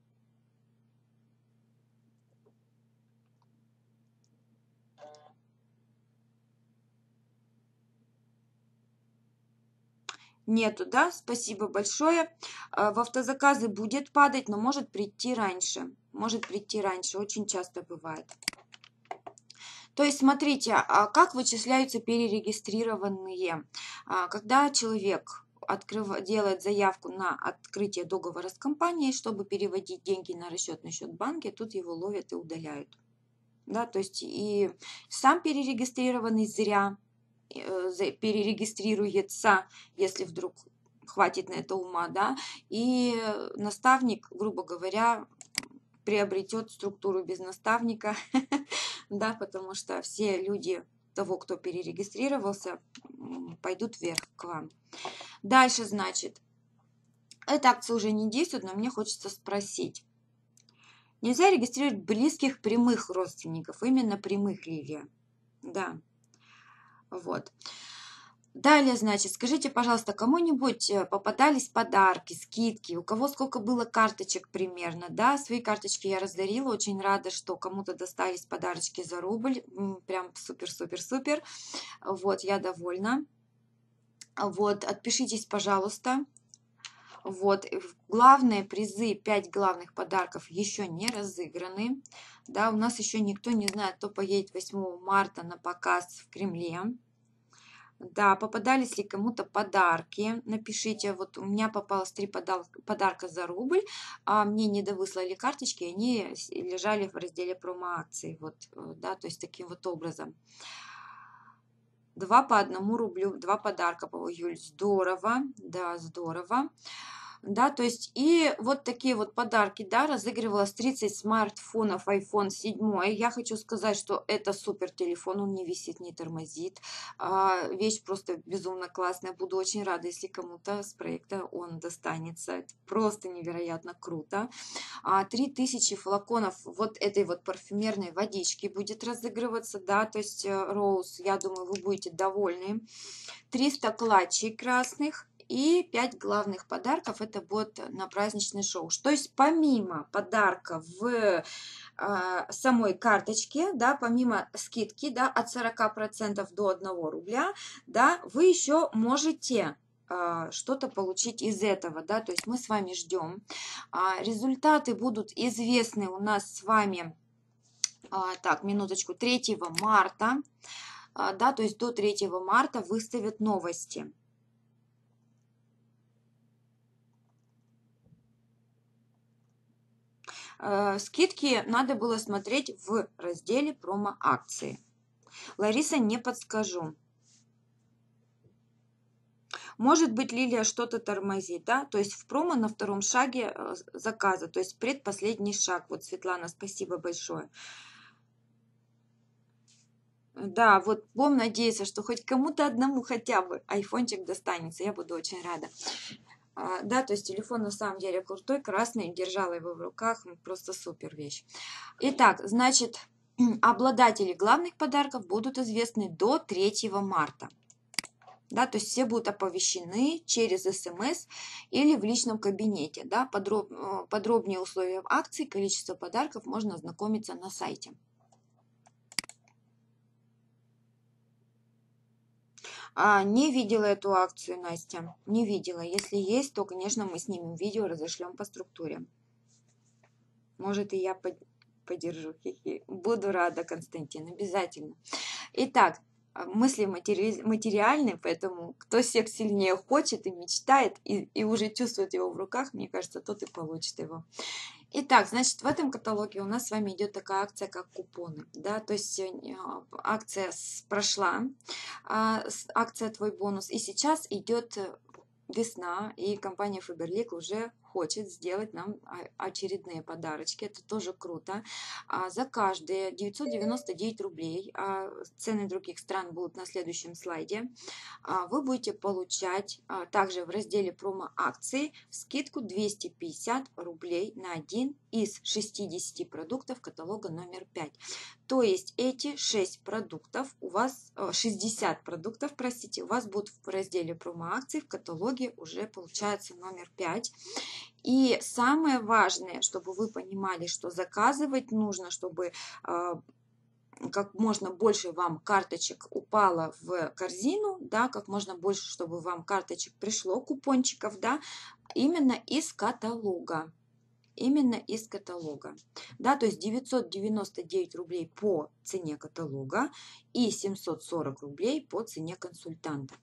Нету, да? Спасибо большое. В автозаказы будет падать, но может прийти раньше. Может прийти раньше, очень часто бывает. То есть, смотрите, как вычисляются перерегистрированные. Когда человек открыв... делает заявку на открытие договора с компанией, чтобы переводить деньги на расчетный счет в банке, тут его ловят и удаляют. Да, то есть и сам перерегистрированный зря перерегистрируется, если вдруг хватит на это ума, да, и наставник, грубо говоря, приобретет структуру без наставника, да, потому что все люди того, кто перерегистрировался, пойдут вверх к вам. Дальше, значит, эта акция уже не действует, но мне хочется спросить. Нельзя регистрировать близких прямых родственников, именно прямых, Лилия, да. Вот. Далее, значит, скажите, пожалуйста, кому-нибудь попадались подарки, скидки, у кого сколько было карточек примерно, да, свои карточки я раздарила, очень рада, что кому-то достались подарочки за рубль, прям супер-супер-супер, вот, я довольна, вот, отпишитесь, пожалуйста, вот, главные призы, пять главных подарков еще не разыграны, да, у нас еще никто не знает, кто поедет восьмого марта на показ в Кремле. Да, попадались ли кому-то подарки? Напишите, вот у меня попалось три подарка за рубль, а мне не довыслали карточки, они лежали в разделе промо-акций, вот, да, то есть таким вот образом. Два по одному рублю, два подарка, Юль, здорово, да, здорово. Да, то есть и вот такие вот подарки, да, разыгрывалось тридцать смартфонов айфон семь. Я хочу сказать, что это супер телефон, он не висит, не тормозит. А, вещь просто безумно классная. Буду очень рада, если кому-то с проекта он достанется. Это просто невероятно круто. А, три тысячи флаконов вот этой вот парфюмерной водички будет разыгрываться, да, то есть Роуз, я думаю, вы будете довольны. триста клатчей красных. И пять главных подарков это будет на праздничный шоу. То есть помимо подарка в э, самой карточке, да, помимо скидки, да, от сорока процентов до одного рубля, да, вы еще можете э, что-то получить из этого, да, то есть мы с вами ждем. А, результаты будут известны у нас с вами, а, так, минуточку, третьего марта, а, да, то есть до третьего марта выставят новости. Скидки надо было смотреть в разделе промо-акции. Лариса, не подскажу. Может быть, Лилия что-то тормозит, да? То есть в промо на втором шаге заказа, то есть предпоследний шаг. Вот, Светлана, спасибо большое. Да, вот будем надеяться, что хоть кому-то одному хотя бы айфончик достанется. Я буду очень рада. Да, то есть телефон на самом деле крутой, красный, держала его в руках, просто супер вещь. Итак, значит, обладатели главных подарков будут известны до третьего марта. Да, то есть все будут оповещены через смс или в личном кабинете. Да, подроб, подробнее условия акции, количество подарков можно ознакомиться на сайте. А, не видела эту акцию, Настя, не видела. Если есть, то, конечно, мы снимем видео, разошлем по структуре. Может, и я поддержу. Буду рада, Константин, обязательно. Итак, мысли матери... материальны, поэтому кто секс сильнее хочет и мечтает, и, и уже чувствует его в руках, мне кажется, тот и получит его. Итак, значит, в этом каталоге у нас с вами идет такая акция, как купоны. Да? То есть акция прошла, акция «Твой бонус», и сейчас идет весна, и компания Faberlic уже хочет сделать нам очередные подарочки. Это тоже круто. За каждые девятьсот девяносто девять рублей, цены других стран будут на следующем слайде, вы будете получать также в разделе промо-акции скидку двести пятьдесят рублей на один из шестидесяти продуктов каталога номер пять. То есть эти шесть продуктов у вас, шестьдесят продуктов, простите, у вас будут в разделе промо-акции в каталоге уже получается номер пять. И самое важное, чтобы вы понимали, что заказывать нужно, чтобы как можно больше вам карточек упало в корзину, да, как можно больше, чтобы вам карточек пришло, купончиков, да, именно из каталога. Именно из каталога. Да, то есть девятьсот девяносто девять рублей по цене каталога и семьсот сорок рублей по цене консультанта.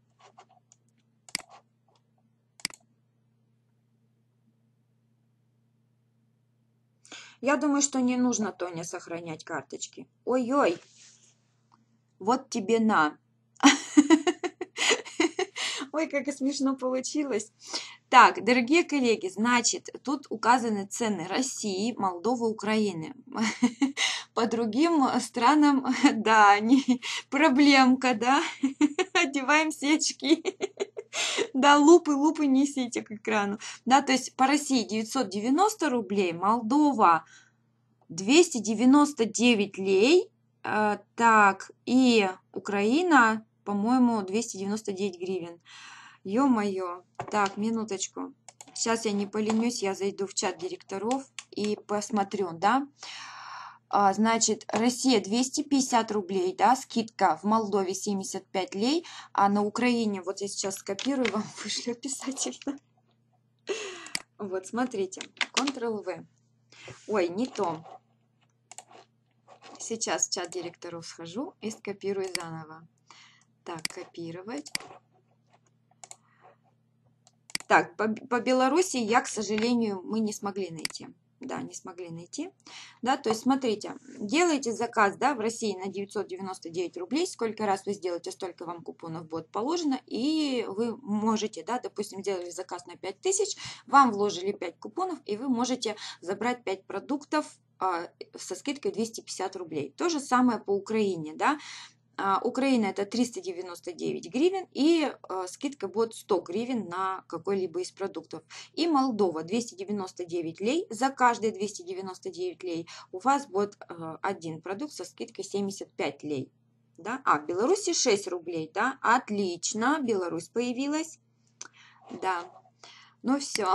Я думаю, что не нужно, Тоня, сохранять карточки. Ой-ой, вот тебе на. Ой, как смешно получилось. Так, дорогие коллеги, значит, тут указаны цены России, Молдовы, Украины. По другим странам, да, не, проблемка, да. Одеваем сечки. Да, лупы, лупы несите к экрану. Да, то есть по России девятьсот девяносто рублей, Молдова двести девяносто девять лей, э, так, и Украина, по-моему, двести девяносто девять гривен. Ё-моё. Так, минуточку. Сейчас я не поленюсь, я зайду в чат директоров и посмотрю, да. А, значит, Россия двести пятьдесят рублей, да, скидка, в Молдове семьдесят пять лей, а на Украине, вот я сейчас скопирую, вам вышлю обязательно. Вот, смотрите, контрол-вэ. Ой, не то. Сейчас в чат директоров схожу и скопирую заново. Так, копировать. Так, по, по Беларуси я, к сожалению, мы не смогли найти. Да, не смогли найти. Да, то есть смотрите, делаете заказ, да, в России на девятьсот девяносто девять рублей, сколько раз вы сделаете, столько вам купонов будет положено, и вы можете, да, допустим, сделали заказ на пять тысяч, вам вложили пять купонов, и вы можете забрать пять продуктов а, со скидкой двести пятьдесят рублей. То же самое по Украине, да. Украина это триста девяносто девять гривен, и э, скидка будет сто гривен на какой-либо из продуктов. И Молдова двести девяносто девять лей, за каждые двести девяносто девять лей у вас будет э, один продукт со скидкой семьдесят пять лей. Да? А, в Беларуси шесть рублей, да, отлично, Беларусь появилась, да, ну все.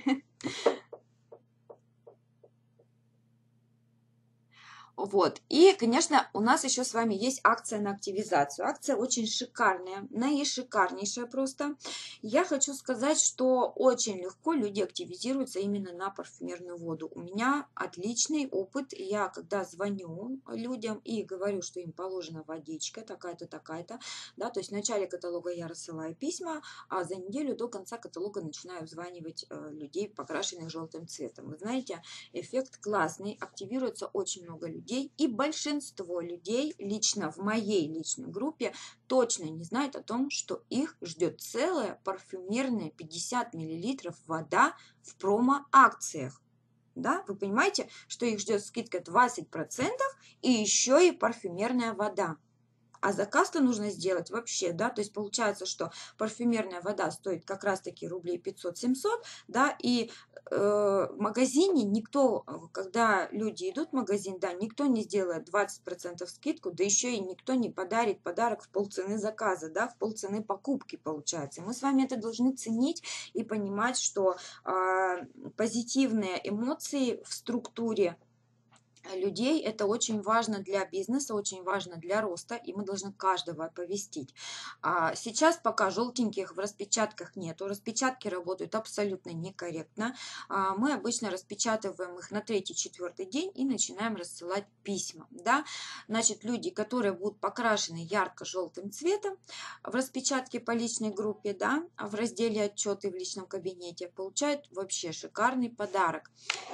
Вот. И, конечно, у нас еще с вами есть акция на активизацию. Акция очень шикарная, наишикарнейшая просто. Я хочу сказать, что очень легко люди активизируются именно на парфюмерную воду. У меня отличный опыт. Я когда звоню людям и говорю, что им положена водичка такая-то, такая-то, да, то есть в начале каталога я рассылаю письма, а за неделю до конца каталога начинаю обзванивать э, людей, покрашенных желтым цветом. Вы знаете, эффект классный, активируется очень много людей. И большинство людей, лично в моей личной группе, точно не знают о том, что их ждет целая парфюмерная пятьдесят миллилитров вода в промо-акциях. Да? Вы понимаете, что их ждет скидка двадцать процентов и еще и парфюмерная вода. А заказ-то нужно сделать вообще, да, то есть получается, что парфюмерная вода стоит как раз-таки рублей пятьсот-семьсот, да, и э, в магазине никто, когда люди идут в магазин, да, никто не сделает двадцать процентов скидку, да еще и никто не подарит подарок в полцены заказа, да, в полцены покупки получается. И мы с вами это должны ценить и понимать, что э, позитивные эмоции в структуре людей это очень важно для бизнеса, очень важно для роста, и мы должны каждого оповестить. Сейчас пока желтеньких в распечатках нету, распечатки работают абсолютно некорректно. Мы обычно распечатываем их на третий-четвертый день и начинаем рассылать письма. Да? Значит, люди, которые будут покрашены ярко-желтым цветом в распечатке по личной группе, да, в разделе отчеты в личном кабинете, получают вообще шикарный подарок.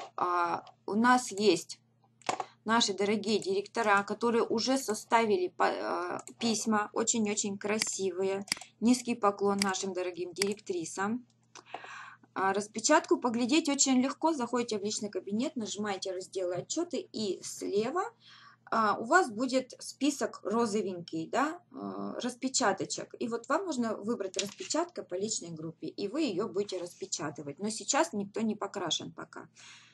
У нас есть наши дорогие директора, которые уже составили письма, очень-очень красивые. Низкий поклон нашим дорогим директрисам. Распечатку поглядеть очень легко. Заходите в личный кабинет, нажимаете разделы отчеты, и слева у вас будет список розовенький, да, распечаточек. И вот вам можно выбрать распечатка по личной группе, и вы ее будете распечатывать. Но сейчас никто не покрашен пока.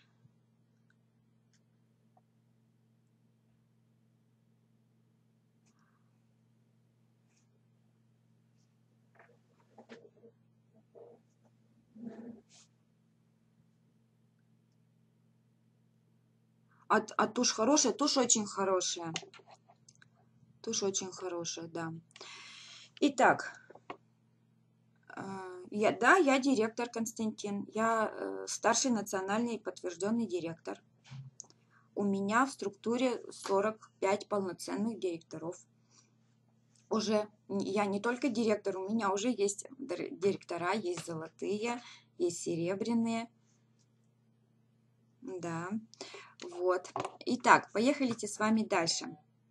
А, а тушь хорошая? Тушь очень хорошая. Тушь очень хорошая, да. Итак, я, да, я директор, Константин. Я э, старший национальный подтвержденный директор. У меня в структуре сорок пять полноценных директоров. Уже я не только директор, у меня уже есть директора, есть золотые, есть серебряные. Да, вот. Итак, поехали с вами дальше.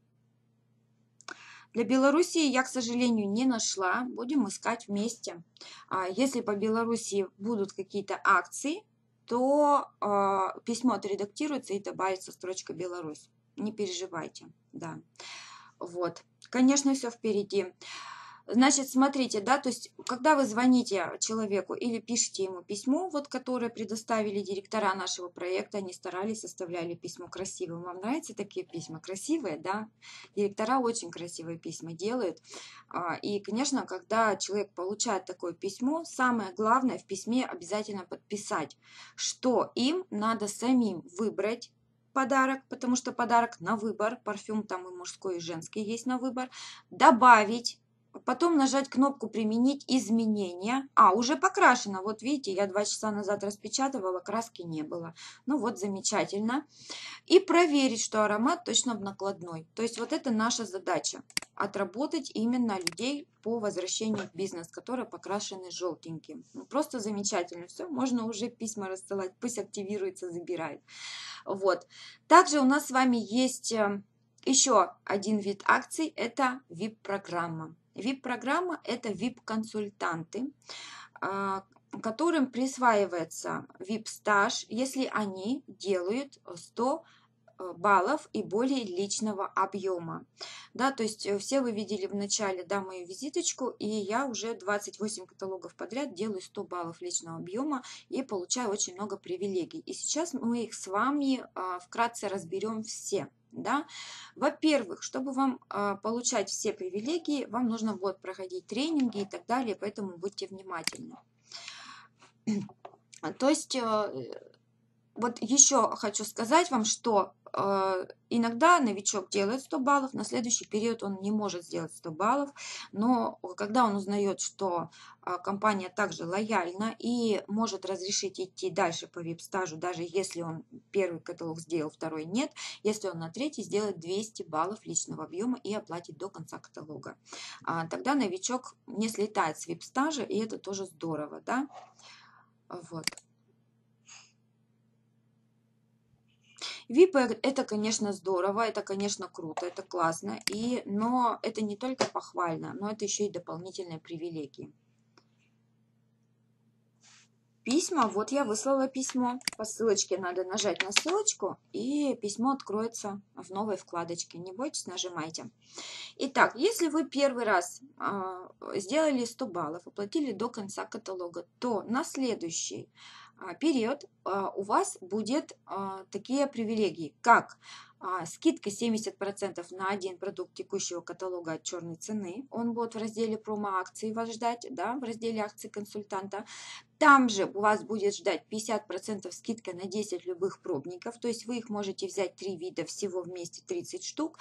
Для Белоруссии я, к сожалению, не нашла. Будем искать вместе. Если по Белоруссии будут какие-то акции, то письмо отредактируется и добавится строчка «Беларусь». Не переживайте. Да. Вот. Конечно, все впереди. Значит, смотрите, да, то есть, когда вы звоните человеку или пишете ему письмо, вот, которое предоставили директора нашего проекта, они старались, составляли письмо красивым. Вам нравятся такие письма? Красивые, да? Директора очень красивые письма делают. И, конечно, когда человек получает такое письмо, самое главное в письме обязательно подписать, что им надо самим выбрать подарок, потому что подарок на выбор, парфюм там и мужской, и женский есть на выбор, добавить, потом нажать кнопку «Применить изменения». А, уже покрашено. Вот видите, я два часа назад распечатывала, краски не было. Ну вот, замечательно. И проверить, что аромат точно в накладной. То есть вот это наша задача. отработать именно людей по возвращению в бизнес, которые покрашены желтеньким. Ну, просто замечательно. Все, можно уже письма рассылать, пусть активируется, забирает. Вот. Также у нас с вами есть еще один вид акций, это ви ай пи-программа. ви ай пи-программа – это ви ай пи-консультанты, которым присваивается ви ай пи-стаж, если они делают сто баллов и более личного объема. Да, то есть все вы видели в начале, да, мою визиточку, и я уже двадцать восемь каталогов подряд делаю сто баллов личного объема и получаю очень много привилегий. И сейчас мы их с вами а, вкратце разберем все. Да? Во-первых, чтобы вам а, получать все привилегии, вам нужно будет проходить тренинги и так далее, поэтому будьте внимательны. То есть вот еще хочу сказать вам, что э, иногда новичок делает сто баллов, на следующий период он не может сделать сто баллов, но когда он узнает, что э, компания также лояльна и может разрешить идти дальше по ви ай пи-стажу, даже если он первый каталог сделал, второй нет, если он на третий сделает двести баллов личного объема и оплатит до конца каталога, а, тогда новичок не слетает с ви ай пи-стажа, и это тоже здорово, да, вот. ви ай пи это, конечно, здорово, это, конечно, круто, это классно, и, но это не только похвально, но это еще и дополнительные привилегии. Письма, вот я выслала письмо, по ссылочке надо нажать на ссылочку, и письмо откроется в новой вкладочке, не бойтесь, нажимайте. Итак, если вы первый раз э, сделали сто баллов, оплатили до конца каталога, то на следующий период у вас будет такие привилегии, как скидка семьдесят процентов на один продукт текущего каталога от черной цены. Он будет в разделе промо-акции вас ждать, да, в разделе акции консультанта. Там же у вас будет ждать пятьдесят процентов скидка на десять любых пробников, то есть вы их можете взять три вида, всего вместе тридцать штук.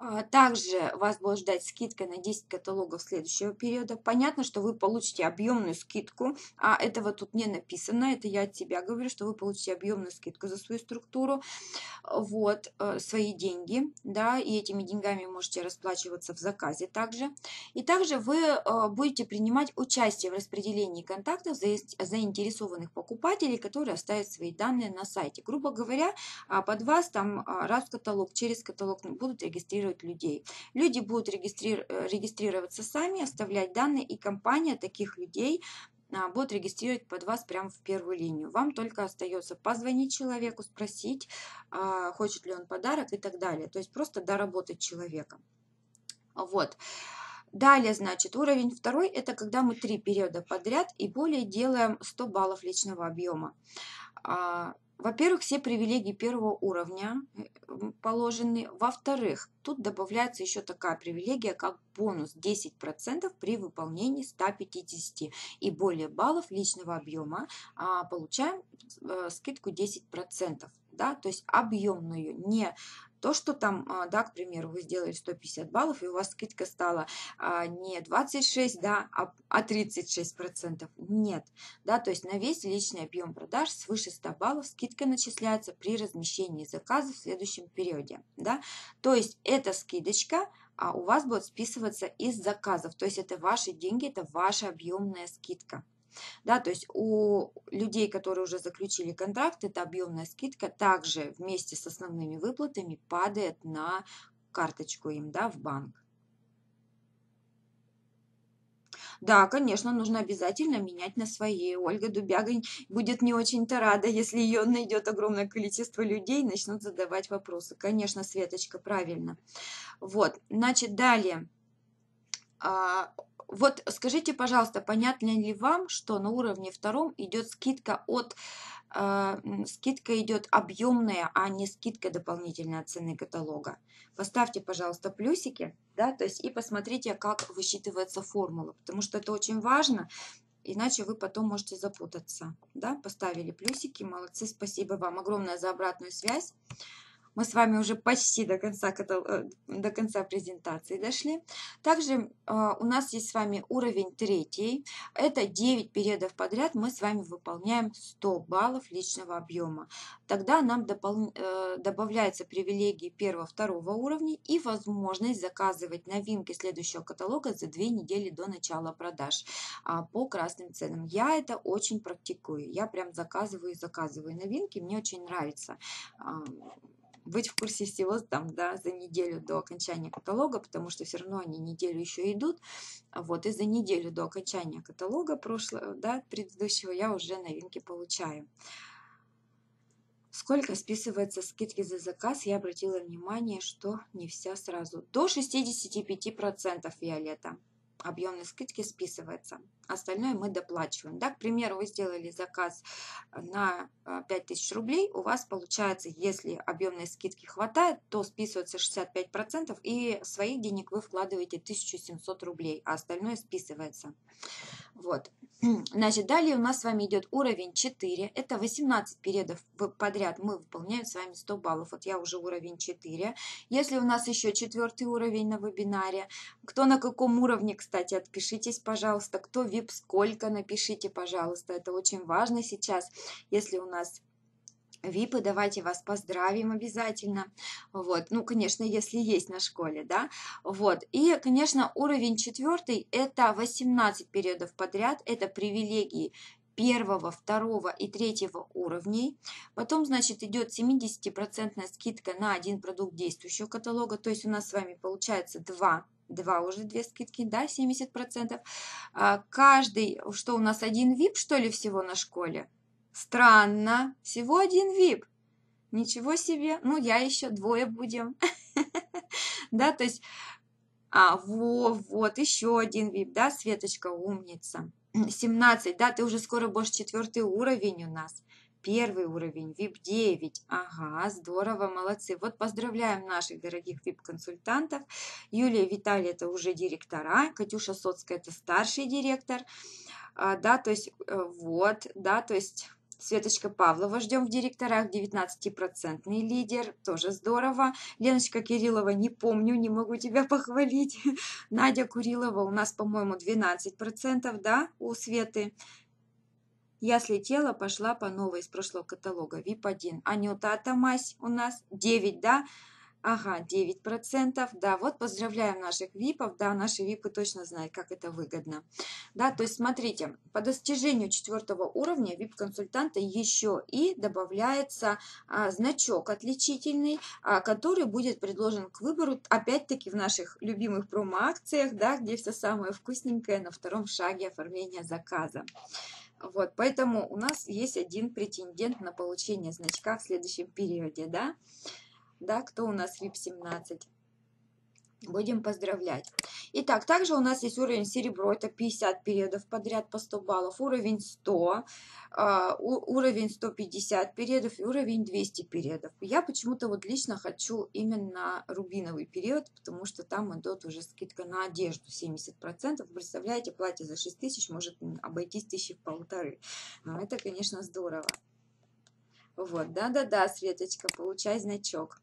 Также вас будет ждать скидка на десять каталогов следующего периода. Понятно, что вы получите объемную скидку, а этого тут не написано, это я от себя говорю, что вы получите объемную скидку за свою структуру, вот, свои деньги, да, и этими деньгами можете расплачиваться в заказе также. И также вы будете принимать участие в распределении контактов за заинтересованных покупателей, которые оставят свои данные на сайте. Грубо говоря, под вас там раз в каталог, через каталог будут регистрировать людей. Люди будут регистри... регистрироваться сами, оставлять данные, и компания таких людей будет регистрировать под вас прямо в первую линию. Вам только остается позвонить человеку, спросить, хочет ли он подарок и так далее. То есть просто доработать человека. Вот. Далее, значит, уровень второй, это когда мы три периода подряд и более делаем сто баллов личного объема. Во-первых, все привилегии первого уровня положены. Во-вторых, тут добавляется еще такая привилегия, как бонус десять процентов при выполнении ста пятидесяти и более баллов личного объема. Получаем скидку десять процентов, да, то есть объемную, не то, что там, да, к примеру, вы сделали сто пятьдесят баллов, и у вас скидка стала не двадцать шесть, да, а тридцать шесть процентов. Нет, да, то есть на весь личный объем продаж свыше ста баллов скидка начисляется при размещении заказа в следующем периоде, да. То есть эта скидочка а у вас будет списываться из заказов, то есть это ваши деньги, это ваша объемная скидка. Да, то есть у людей, которые уже заключили контракт, эта объемная скидка также вместе с основными выплатами падает на карточку им, да, в банк. Да, конечно, нужно обязательно менять на свои. Ольга Дубяга будет не очень-то рада, если ее найдет огромное количество людей и начнут задавать вопросы. Конечно, Светочка, правильно. Вот, значит, далее. Вот скажите, пожалуйста, понятно ли вам, что на уровне втором идет скидка от э, скидка идет объемная, а не скидка дополнительной от цены каталога? Поставьте, пожалуйста, плюсики, да, то есть и посмотрите, как высчитывается формула, потому что это очень важно, иначе вы потом можете запутаться. Да? Поставили плюсики, молодцы, спасибо вам огромное за обратную связь. Мы с вами уже почти до конца, до конца презентации дошли. Также э, у нас есть с вами уровень третий. Это девять периодов подряд мы с вами выполняем сто баллов личного объема. Тогда нам допол... э, добавляются привилегии первого-второго уровня и возможность заказывать новинки следующего каталога за две недели до начала продаж а, по красным ценам. Я это очень практикую. Я прям заказываю и заказываю новинки. Мне очень нравится быть в курсе всего там, да, за неделю до окончания каталога, потому что все равно они неделю еще идут. Вот, и за неделю до окончания каталога прошлого, да, предыдущего я уже новинки получаю. Сколько списывается скидки за заказ? Я обратила внимание, что не вся сразу. До шестидесяти пяти процентов, Виолетта. Объемной скидки списывается. Остальное мы доплачиваем. Да, к примеру, вы сделали заказ на пять тысяч рублей. У вас получается, если объемной скидки хватает, то списывается шестьдесят пять процентов и своих денег вы вкладываете тысячу семьсот рублей, а остальное списывается. Вот. Значит, далее у нас с вами идет уровень четыре. Это восемнадцать периодов подряд мы выполняем с вами сто баллов. Вот я уже уровень четыре. Если у нас еще четвертый уровень на вебинаре, кто на каком уровне, кстати, отпишитесь, пожалуйста. Кто вип сколько, напишите, пожалуйста. Это очень важно сейчас. Если у нас випы, давайте вас поздравим обязательно. Вот, ну, конечно, если есть на школе, да. Вот, и, конечно, уровень четвертый – это восемнадцать периодов подряд, это привилегии первого, второго и третьего уровней. Потом, значит, идет семидесятипроцентная скидка на один продукт действующего каталога, то есть у нас с вами получается два. Два уже две скидки, да, семьдесят процентов. Каждый, что у нас один вип, что ли, всего на школе? Странно. Всего один вип. Ничего себе. Ну, я еще двое будем. Да, то есть... А, вот, вот, еще один вип, да, Светочка, умница. семнадцать, да, ты уже скоро будешь четвертый уровень у нас. Первый уровень, вип девять. Ага, здорово, молодцы. Вот поздравляем наших дорогих вип-консультантов. Юлия и Виталий – это уже директора. Катюша Соцкая – это старший директор. А, да, то есть, вот, да, то есть... Светочка Павлова ждем в директорах, девятнадцатипроцентный лидер, тоже здорово. Леночка Кириллова, не помню, не могу тебя похвалить. Надя Курилова у нас, по-моему, двенадцать процентов, да, у Светы. Я слетела, пошла по новой из прошлого каталога, вип один. Анюта Атамась у нас девять, да. Ага, девять процентов, да, вот поздравляем наших випов, да, наши випы точно знают, как это выгодно, да, то есть смотрите, по достижению четвертого уровня вип-консультанта еще и добавляется а, значок отличительный, а, который будет предложен к выбору, опять-таки в наших любимых промо-акциях, да, где все самое вкусненькое на втором шаге оформления заказа. Вот, поэтому у нас есть один претендент на получение значка в следующем периоде, да. Да, кто у нас вип семнадцать? Будем поздравлять. Итак, также у нас есть уровень серебро, это пятьдесят периодов подряд по сто баллов, уровень сто, uh, уровень сто пятьдесят периодов и уровень двести периодов. Я почему-то вот лично хочу именно рубиновый период, потому что там идет уже скидка на одежду семьдесят процентов. Представляете, платье за шесть тысяч может обойтись тысячи в полторы. Но это, конечно, здорово. Вот, да-да-да, Светочка, получай значок.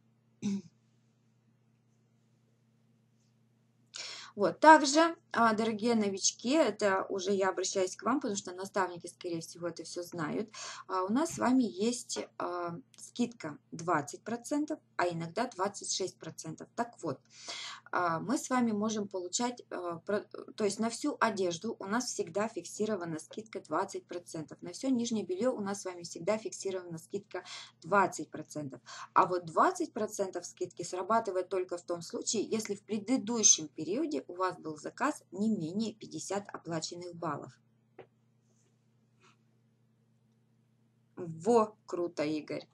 Вот, также, дорогие новички, это уже я обращаюсь к вам, потому что наставники, скорее всего, это все знают. У нас с вами есть скидка двадцать процентов, а иногда двадцать шесть процентов. Так вот, мы с вами можем получать, то есть на всю одежду у нас всегда фиксирована скидка двадцать процентов. На все нижнее белье у нас с вами всегда фиксирована скидка двадцать процентов. А вот двадцать процентов скидки срабатывает только в том случае, если в предыдущем периоде у вас был заказ не менее пятидесяти оплаченных баллов. Во, круто, Игорь.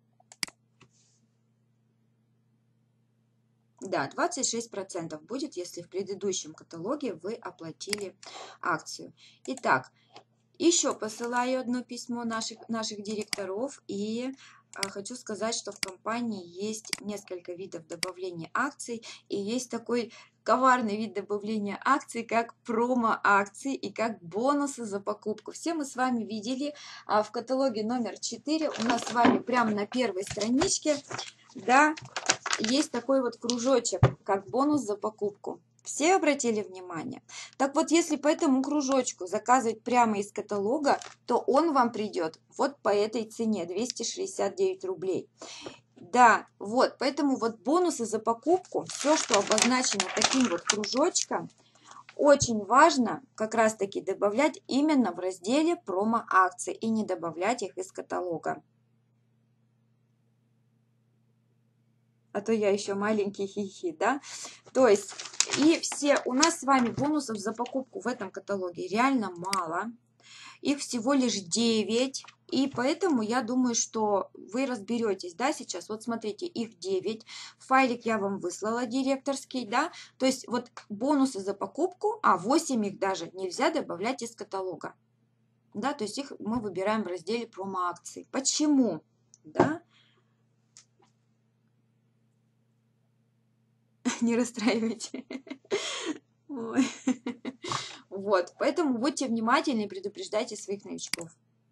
Да, двадцать шесть процентов будет, если в предыдущем каталоге вы оплатили акцию. Итак, еще посылаю одно письмо наших, наших директоров. И а, хочу сказать, что в компании есть несколько видов добавления акций. И есть такой коварный вид добавления акций, как промо-акции и как бонусы за покупку. Все мы с вами видели а, в каталоге номер четыре. У нас с вами прямо на первой страничке да, есть такой вот кружочек, как бонус за покупку. Все обратили внимание? Так вот, если по этому кружочку заказывать прямо из каталога, то он вам придет вот по этой цене, двести шестьдесят девять рублей. Да, вот, поэтому вот бонусы за покупку, все, что обозначено таким вот кружочком, очень важно как раз-таки добавлять именно в разделе промо-акции и не добавлять их из каталога. А то я еще маленький хихи, да? То есть, и все, у нас с вами бонусов за покупку в этом каталоге реально мало. Их всего лишь девять. И поэтому я думаю, что вы разберетесь, да, сейчас. Вот смотрите, их девять. Файлик я вам выслала директорский, да. То есть вот бонусы за покупку, а восемь их даже нельзя добавлять из каталога. Да, то есть их мы выбираем в разделе промо-акции. Почему? Да. Не расстраивайте. Ой. Вот, поэтому будьте внимательны и предупреждайте своих новичков.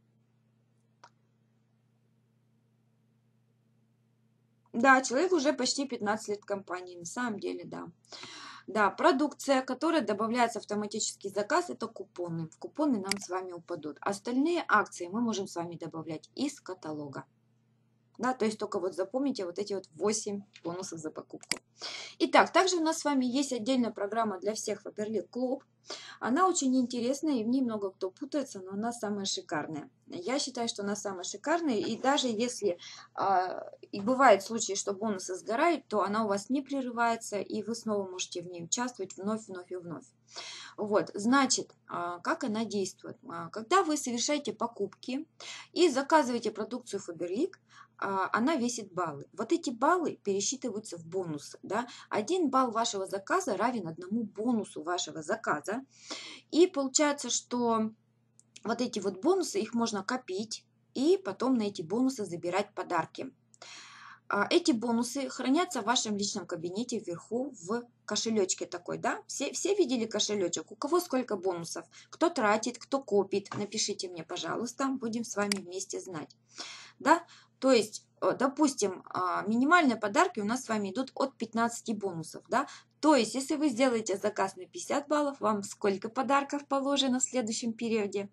Да, человек уже почти пятнадцать лет в компании, на самом деле, да. Да, продукция, которая добавляется в автоматический заказ, это купоны. Купоны нам с вами упадут. Остальные акции мы можем с вами добавлять из каталога. Да, то есть только вот запомните вот эти вот восемь бонусов за покупку. Итак, также у нас с вами есть отдельная программа для всех Faberlic Club. Она очень интересная, и в ней много кто путается, но она самая шикарная. Я считаю, что она самая шикарная, и даже если а, и бывают случаи, что бонусы сгорают, то она у вас не прерывается, и вы снова можете в ней участвовать вновь, вновь и вновь. Вот, значит, а, как она действует? А, когда вы совершаете покупки и заказываете продукцию Faberlic, она весит баллы. Вот эти баллы пересчитываются в бонусы. Да? Один балл вашего заказа равен одному бонусу вашего заказа. И получается, что вот эти вот бонусы, их можно копить и потом на эти бонусы забирать подарки. Эти бонусы хранятся в вашем личном кабинете вверху в кошелечке такой, да? Все, все видели кошелечек? У кого сколько бонусов? Кто тратит, кто копит? Напишите мне, пожалуйста, будем с вами вместе знать. Да? То есть, допустим, минимальные подарки у нас с вами идут от пятнадцати бонусов. Да? То есть, если вы сделаете заказ на пятьдесят баллов, вам сколько подарков положено в следующем периоде?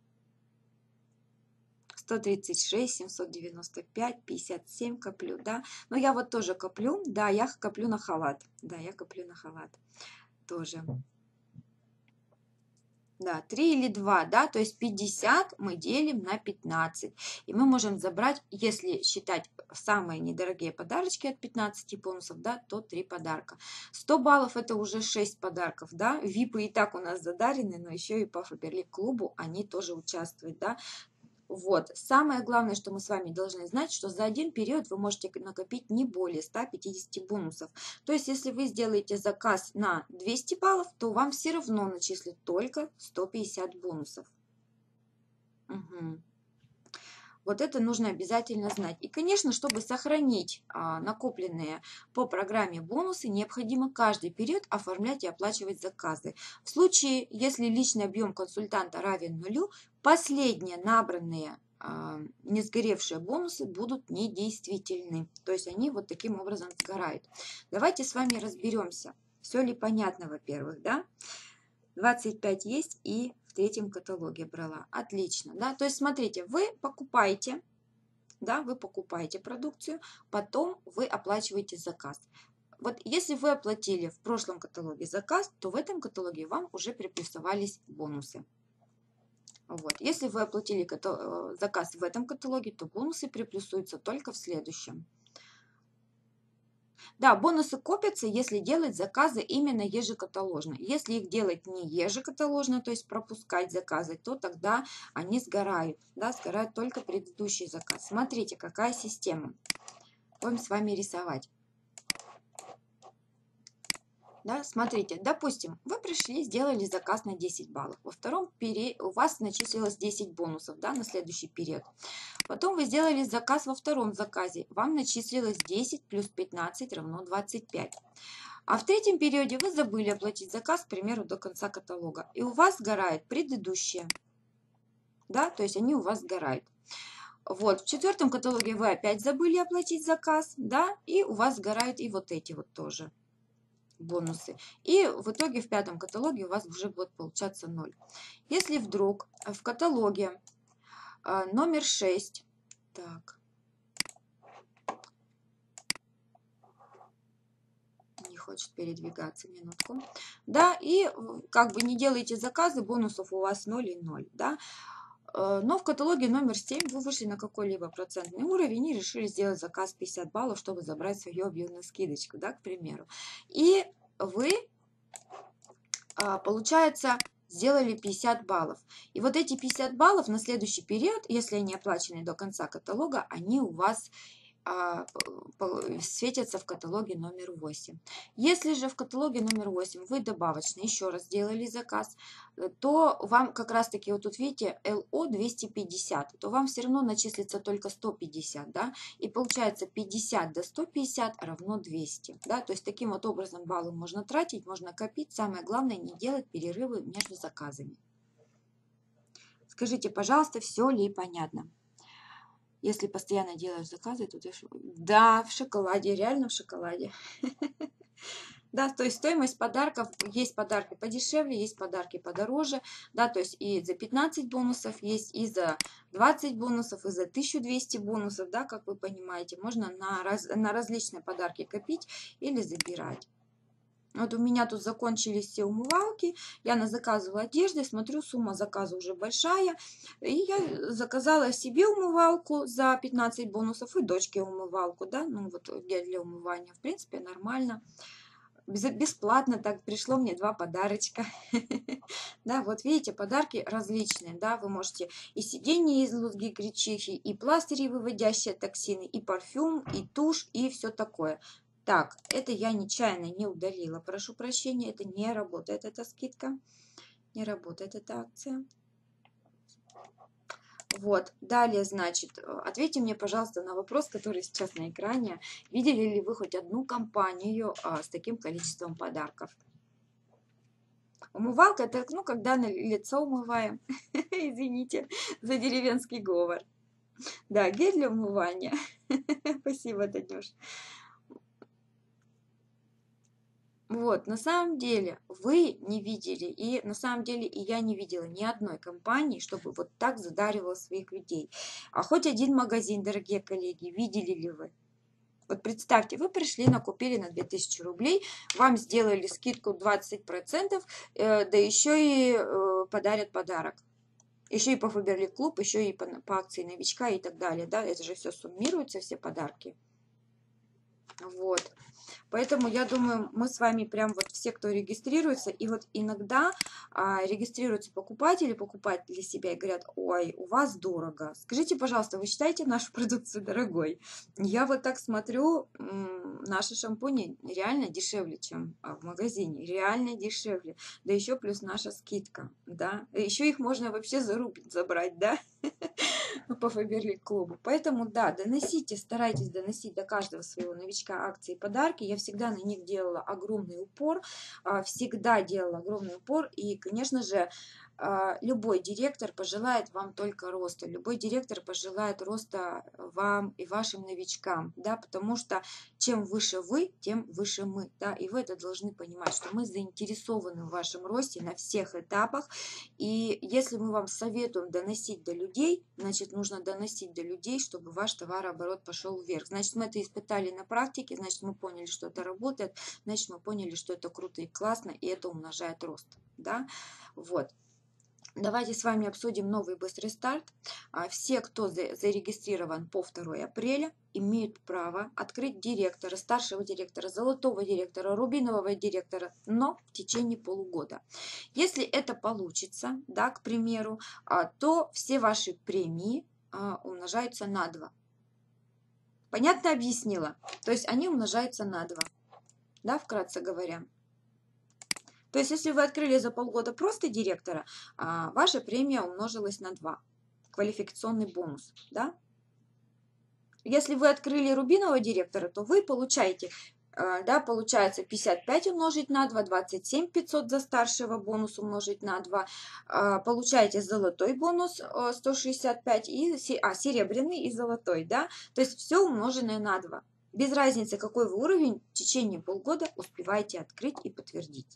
сто тридцать шесть, семьсот девяносто пять, пятьдесят семь коплю, да. Но я вот тоже коплю, да, я коплю на халат. Да, я коплю на халат тоже. Да, три или два, да, то есть пятьдесят мы делим на пятнадцать. И мы можем забрать, если считать самые недорогие подарочки от пятнадцати бонусов, да, то три подарка. сто баллов это уже шесть подарков, да. випы и так у нас задарены, но еще и по Faberlic клубу они тоже участвуют, да. Вот. Самое главное, что мы с вами должны знать, что за один период вы можете накопить не более ста пятидесяти бонусов. То есть, если вы сделаете заказ на двести баллов, то вам все равно начислят только сто пятьдесят бонусов. Угу. Вот это нужно обязательно знать. И, конечно, чтобы сохранить а, накопленные по программе бонусы, необходимо каждый период оформлять и оплачивать заказы. В случае, если личный объем консультанта равен нулю, последние набранные а, не сгоревшие бонусы будут недействительны. То есть они вот таким образом сгорают. Давайте с вами разберемся. Все ли понятно, во-первых, да? двадцать пять есть и в третьем каталоге брала. Отлично, да, то есть смотрите, вы покупаете, да, вы покупаете продукцию, потом вы оплачиваете заказ. Вот если вы оплатили в прошлом каталоге заказ, то в этом каталоге вам уже приплюсовались бонусы. Вот. Если вы оплатили заказ в этом каталоге, то бонусы приплюсуются только в следующем. Да, бонусы копятся, если делать заказы именно ежекаталожно. Если их делать не ежекаталожно, то есть пропускать заказы, то тогда они сгорают. Да, сгорает только предыдущий заказ. Смотрите, какая система. Будем с вами рисовать. Да, смотрите, допустим, вы пришли, сделали заказ на десять баллов. Во втором периоде у вас начислилось десять бонусов, да, на следующий период. Потом вы сделали заказ во втором заказе. Вам начислилось десять плюс пятнадцать равно двадцать пять. А в третьем периоде вы забыли оплатить заказ, к примеру, до конца каталога. И у вас сгорает предыдущее. Да, то есть они у вас сгорают. Вот, в четвертом каталоге вы опять забыли оплатить заказ, да, и у вас сгорают и вот эти вот тоже бонусы. И в итоге в пятом каталоге у вас уже будет получаться ноль. Если вдруг в каталоге а, номер шесть, так, не хочет передвигаться, минутку, да, и как бы не делаете заказы, бонусов у вас ноль и ноль, да. Но в каталоге номер семь вы вышли на какой-либо процентный уровень и решили сделать заказ пятьдесят баллов, чтобы забрать свою объемную скидочку, да, к примеру. И вы, получается, сделали пятьдесят баллов. И вот эти пятьдесят баллов на следующий период, если они оплачены до конца каталога, они у вас светятся в каталоге номер восемь. Если же в каталоге номер восемь вы добавочно еще раз сделали заказ, то вам как раз таки, вот тут видите, эл о двести пятьдесят, то вам все равно начислится только сто пятьдесят, да, и получается пятьдесят до ста пятидесяти равно двести, да, то есть таким вот образом баллы можно тратить, можно копить, самое главное не делать перерывы между заказами. Скажите, пожалуйста, все ли понятно? Если постоянно делаешь заказы, то ты... Да, в шоколаде, реально в шоколаде. Да, то есть стоимость подарков, есть подарки подешевле, есть подарки подороже, да, то есть и за пятнадцать бонусов есть, и за двадцать бонусов, и за тысячу двести бонусов, да, как вы понимаете, можно на, раз, на различные подарки копить или забирать. Вот у меня тут закончились все умывалки, я назаказывала одежды, смотрю, сумма заказа уже большая, и я заказала себе умывалку за пятнадцать бонусов и дочке умывалку, да, ну вот гель для умывания, в принципе, нормально, бесплатно так пришло мне два подарочка, да, вот видите, подарки различные, да, вы можете и сиденье из лузги гречихи, и пластыри, выводящие токсины, и парфюм, и тушь, и все такое. Так, это я нечаянно не удалила, прошу прощения, это не работает, эта скидка, не работает эта акция. Вот, далее, значит, ответьте мне, пожалуйста, на вопрос, который сейчас на экране. Видели ли вы хоть одну компанию а, с таким количеством подарков? Умывалка, это, ну, когда на лицо умываем, извините за деревенский говор. Да, гель для умывания. Спасибо, Танюш. Вот, на самом деле вы не видели, и на самом деле и я не видела ни одной компании, чтобы вот так задаривала своих людей. А хоть один магазин, дорогие коллеги, видели ли вы? Вот представьте, вы пришли, накупили на две тысячи рублей, вам сделали скидку двадцать процентов, э, да еще и э, подарят подарок. Еще и по Faberlic Club, еще и по, по акции новичка и так далее. Да? Это же все суммируется, все подарки. Вот. Поэтому я думаю, мы с вами прям вот все, кто регистрируется, и вот иногда а, регистрируются покупатели, покупают для себя и говорят: ой, у вас дорого. Скажите, пожалуйста, вы считаете нашу продукцию дорогой? Я вот так смотрю, наши шампуни реально дешевле, чем в магазине, реально дешевле. Да еще плюс наша скидка, да. Еще их можно вообще за рубль забрать, да, по Faberlic клубу. Поэтому, да, доносите, старайтесь доносить до каждого своего новичка акции и подарки. Я всегда на них делала огромный упор, всегда делала огромный упор. И, конечно же, любой директор пожелает вам только роста. Любой директор пожелает роста вам и вашим новичкам, да, потому что чем выше вы, тем выше мы, да, и вы это должны понимать, что мы заинтересованы в вашем росте на всех этапах. И если мы вам советуем доносить до людей, значит, нужно доносить до людей, чтобы ваш товарооборот пошел вверх. Значит, мы это испытали на практике, значит, мы поняли, что это работает, значит, мы поняли, что это круто и классно, и это умножает рост, да, вот. Давайте с вами обсудим новый быстрый старт. Все, кто зарегистрирован по второе апреля, имеют право открыть директора, старшего директора, золотого директора, рубинового директора, но в течение полугода. Если это получится, да, к примеру, то все ваши премии умножаются на два. Понятно объяснила? То есть они умножаются на два, да, вкратце говоря. То есть, если вы открыли за полгода просто директора, ваша премия умножилась на два. Квалификационный бонус, да? Если вы открыли рубинового директора, то вы получаете Да, получается пятьдесят пять умножить на два, двадцать семь пятьсот за старшего, бонус умножить на два. Получаете золотой бонус сто шестьдесят пять, и, а, серебряный и золотой, да, то есть все умноженное на два. Без разницы, какой вы уровень, в течение полгода успеваете открыть и подтвердить.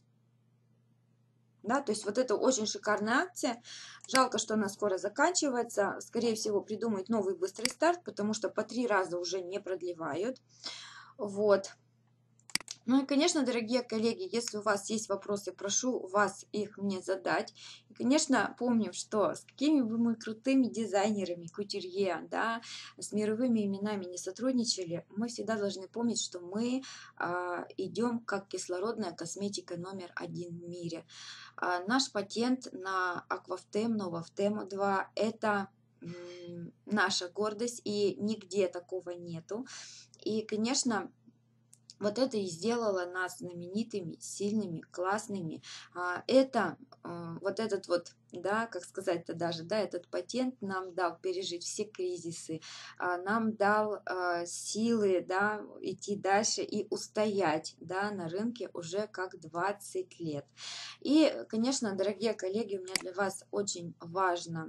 Да, то есть вот это очень шикарная акция. Жалко, что она скоро заканчивается. Скорее всего, придумают новый быстрый старт, потому что по три раза уже не продлевают. Вот. Ну и, конечно, дорогие коллеги, если у вас есть вопросы, прошу вас их мне задать. И, конечно, помним, что с какими бы мы крутыми дизайнерами, кутюрье, да, с мировыми именами не сотрудничали, мы всегда должны помнить, что мы а, идем как кислородная косметика номер один в мире. А, наш патент на Аквафтем, Новафтем два – это м, наша гордость, и нигде такого нету. И, конечно, вот это и сделало нас знаменитыми, сильными, классными. Это, вот этот вот, да, как сказать-то даже, да, этот патент нам дал пережить все кризисы, нам дал силы, да, идти дальше и устоять, да, на рынке уже как двадцать лет. И, конечно, дорогие коллеги, у меня для вас очень важно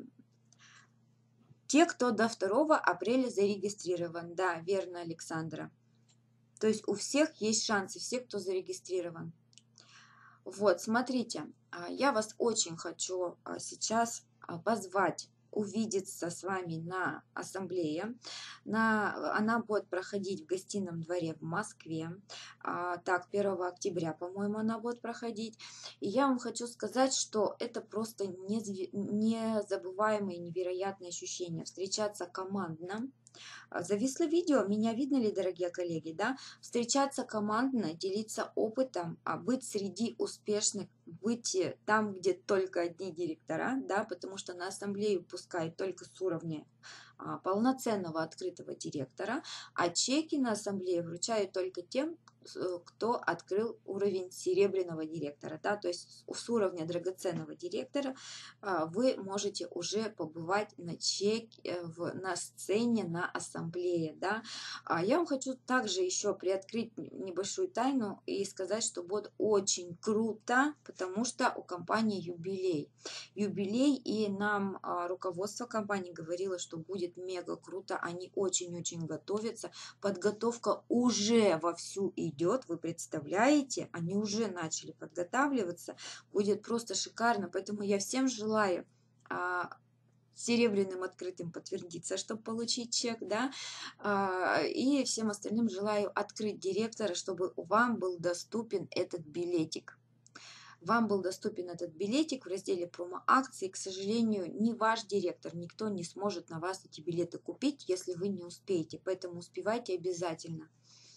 те, кто до второго апреля зарегистрирован. Да, верно, Александра. То есть у всех есть шансы, все, кто зарегистрирован. Вот, смотрите, я вас очень хочу сейчас позвать увидеться с вами на ассамблее. На, она будет проходить в гостином дворе в Москве. Так, первого октября, по-моему, она будет проходить. И я вам хочу сказать, что это просто незабываемые, невероятные ощущения. Встречаться командно. Зависло видео, меня видно ли, дорогие коллеги, да? Встречаться командно, делиться опытом, а быть среди успешных, быть там, где только одни директора, да, потому что на ассамблею пускают только с уровня а, полноценного открытого директора, а чеки на ассамблее вручают только тем, кто открыл уровень серебряного директора, да, то есть с уровня драгоценного директора вы можете уже побывать на чеке, в, на сцене, на ассамблее, да. Я вам хочу также еще приоткрыть небольшую тайну и сказать, что будет очень круто, потому что у компании юбилей. Юбилей, и нам руководство компании говорило, что будет мега круто, они очень-очень готовятся, подготовка уже вовсю идет. Идет, вы представляете, они уже начали подготавливаться, будет просто шикарно, поэтому я всем желаю а, серебряным открытым подтвердиться, чтобы получить чек, да, а, и всем остальным желаю открыть директора, чтобы вам был доступен этот билетик. Вам был доступен этот билетик в разделе промо-акции. К сожалению, ни ваш директор, никто не сможет на вас эти билеты купить, если вы не успеете, поэтому успевайте обязательно.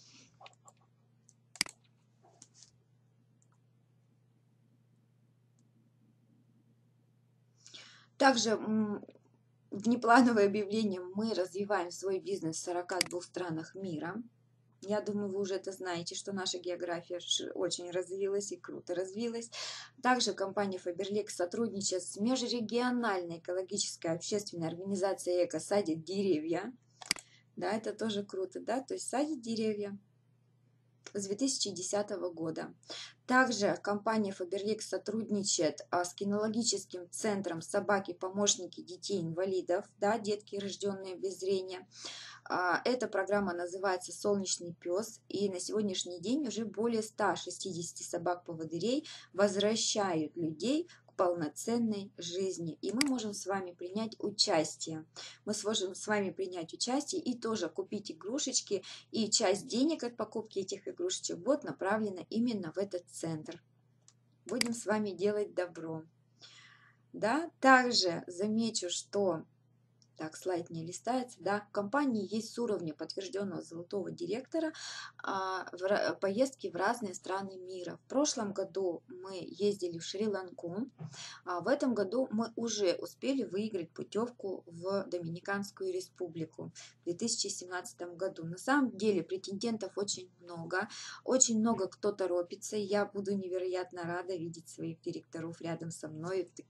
Также внеплановое объявление: мы развиваем свой бизнес в сорока двух странах мира. Я думаю, вы уже это знаете, что наша география очень развилась и круто развилась. Также компания Faberlic сотрудничает с межрегиональной экологической общественной организацией «Эко» садит деревья. Да, это тоже круто, да, то есть садит деревья с две тысячи десятого года. Также компания Faberlic сотрудничает а, с кинологическим центром собаки-помощники детей-инвалидов, да, детки, рожденные без зрения. А, эта программа называется «Солнечный пес», и на сегодняшний день уже более ста шестидесяти собак-поводырей возвращают людей к полноценной жизни, и мы можем с вами принять участие. Мы сможем с вами принять участие и тоже купить игрушечки, и часть денег от покупки этих игрушечек будет направлена именно в этот центр. Будем с вами делать добро. Да? Также замечу, что так, слайд не листается, да, в компании есть с уровня подтвержденного золотого директора а, в, поездки в разные страны мира. В прошлом году мы ездили в Шри-Ланку, а в этом году мы уже успели выиграть путевку в Доминиканскую республику в две тысячи семнадцатом году. На самом деле претендентов очень много, очень много кто торопится, и я буду невероятно рада видеть своих директоров рядом со мной в таких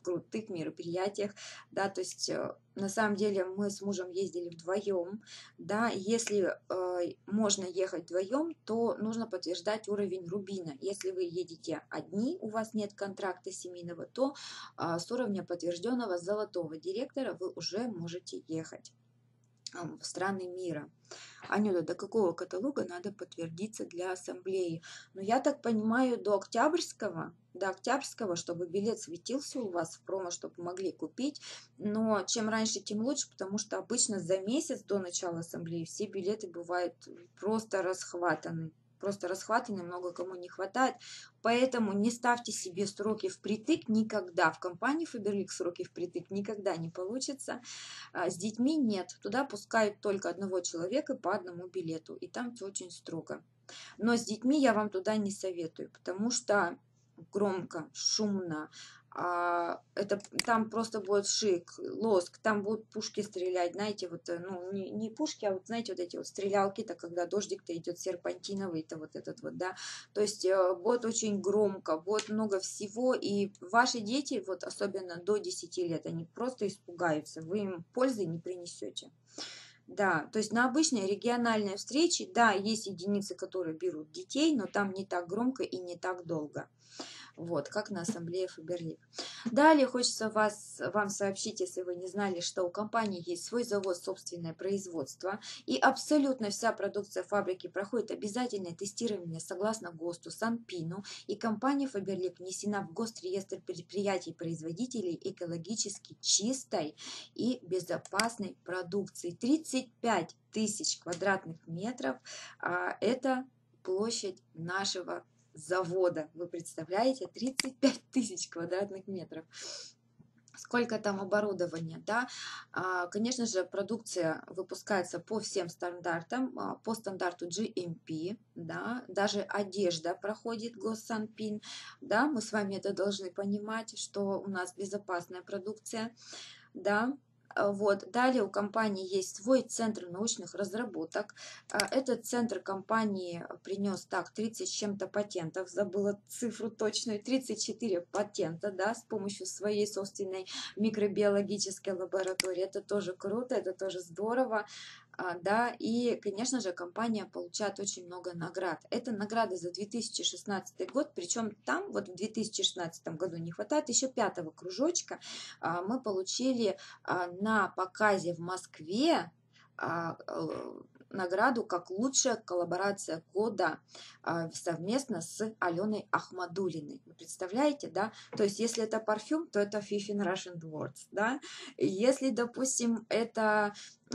крутых мероприятиях, да, то есть э, на самом деле мы с мужем ездили вдвоем, да, если э, можно ехать вдвоем, то нужно подтверждать уровень рубина. Если вы едете одни, у вас нет контракта семейного, то э, с уровня подтвержденного золотого директора вы уже можете ехать э, в страны мира. Анюта, до какого каталога надо подтвердиться для ассамблеи? Ну, я так понимаю, до октябрьского, до октябрьского, чтобы билет светился у вас в промо, чтобы могли купить. Но чем раньше, тем лучше, потому что обычно за месяц до начала ассамблеи все билеты бывают просто расхватаны. Просто расхватаны, много кому не хватает. Поэтому не ставьте себе сроки впритык никогда. В компании Faberlic сроки впритык никогда не получится. А с детьми нет. Туда пускают только одного человека по одному билету. И там все очень строго. Но с детьми я вам туда не советую, потому что громко, шумно. А, это там просто будет шик, лоск, там будут пушки стрелять, знаете, вот, ну, не, не пушки, а вот, знаете, вот эти вот стрелялки-то, когда дождик-то идет серпантиновый-то вот этот вот, да, то есть э, будет очень громко, будет много всего, и ваши дети, вот особенно до десяти лет, они просто испугаются, вы им пользы не принесете. Да, то есть на обычные региональные встречи, да, есть единицы, которые берут детей, но там не так громко и не так долго. Вот, как на ассамблее Faberlic. Далее хочется вас, вам сообщить, если вы не знали, что у компании есть свой завод, собственное производство, и абсолютно вся продукция фабрики проходит обязательное тестирование согласно ГОСТу, Санпину, и компания Faberlic внесена в Госреестр предприятий-производителей экологически чистой и безопасной продукции. тридцать пять тысяч квадратных метров а, – это площадь нашего завода. Вы представляете? тридцать пять тысяч квадратных метров. Сколько там оборудования, да? Конечно же, продукция выпускается по всем стандартам, по стандарту джи эм пи, да? Даже одежда проходит Госсанпин, да? Мы с вами это должны понимать, что у нас безопасная продукция, да? Вот. Далее у компании есть свой центр научных разработок. Этот центр компании принес так тридцать с чем-то патентов, забыла цифру точную, тридцать четыре патента, да, с помощью своей собственной микробиологической лаборатории. Это тоже круто, это тоже здорово. Да, и, конечно же, компания получает очень много наград. Это награды за две тысячи шестнадцатый год, причем там вот в две тысячи шестнадцатом году не хватает еще пятого кружочка. Мы получили на показе в Москве награду как лучшая коллаборация года совместно с Аленой Ахмадулиной. Вы представляете, да? То есть, если это парфюм, то это Fifteen Russian Dwarfs, да? Если, допустим, это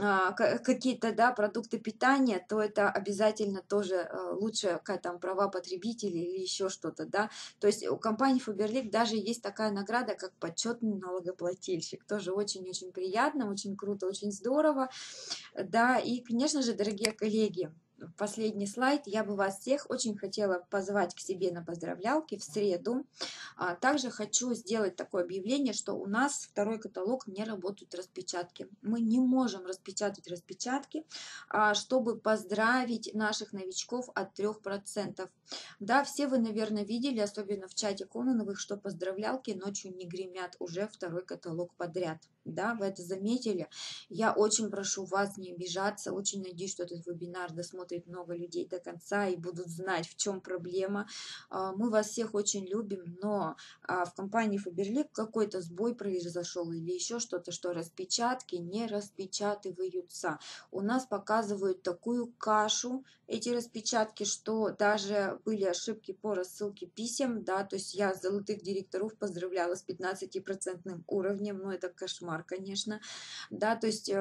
какие-то, да, продукты питания, то это обязательно тоже лучше там права потребителей или еще что-то, да. То есть у компании Faberlic даже есть такая награда, как почетный налогоплательщик. Тоже очень-очень приятно, очень круто, очень здорово, да. И, конечно же, дорогие коллеги, последний слайд. Я бы вас всех очень хотела позвать к себе на поздравлялки в среду. А также хочу сделать такое объявление, что у нас второй каталог не работают распечатки. Мы не можем распечатать распечатки, чтобы поздравить наших новичков от трёх процентов. Да, все вы, наверное, видели, особенно в чате Кононовых, что поздравлялки ночью не гремят уже второй каталог подряд. Да, вы это заметили? Я очень прошу вас не обижаться, очень надеюсь, что этот вебинар досмотрит много людей до конца и будут знать, в чем проблема. Мы вас всех очень любим, но в компании Faberlic какой-то сбой произошел или еще что-то, что распечатки не распечатываются. У нас показывают такую кашу, эти распечатки, что даже были ошибки по рассылке писем, да, то есть я золотых директоров поздравляла с пятнадцатипроцентным уровнем, но это кошмар, конечно, да, то есть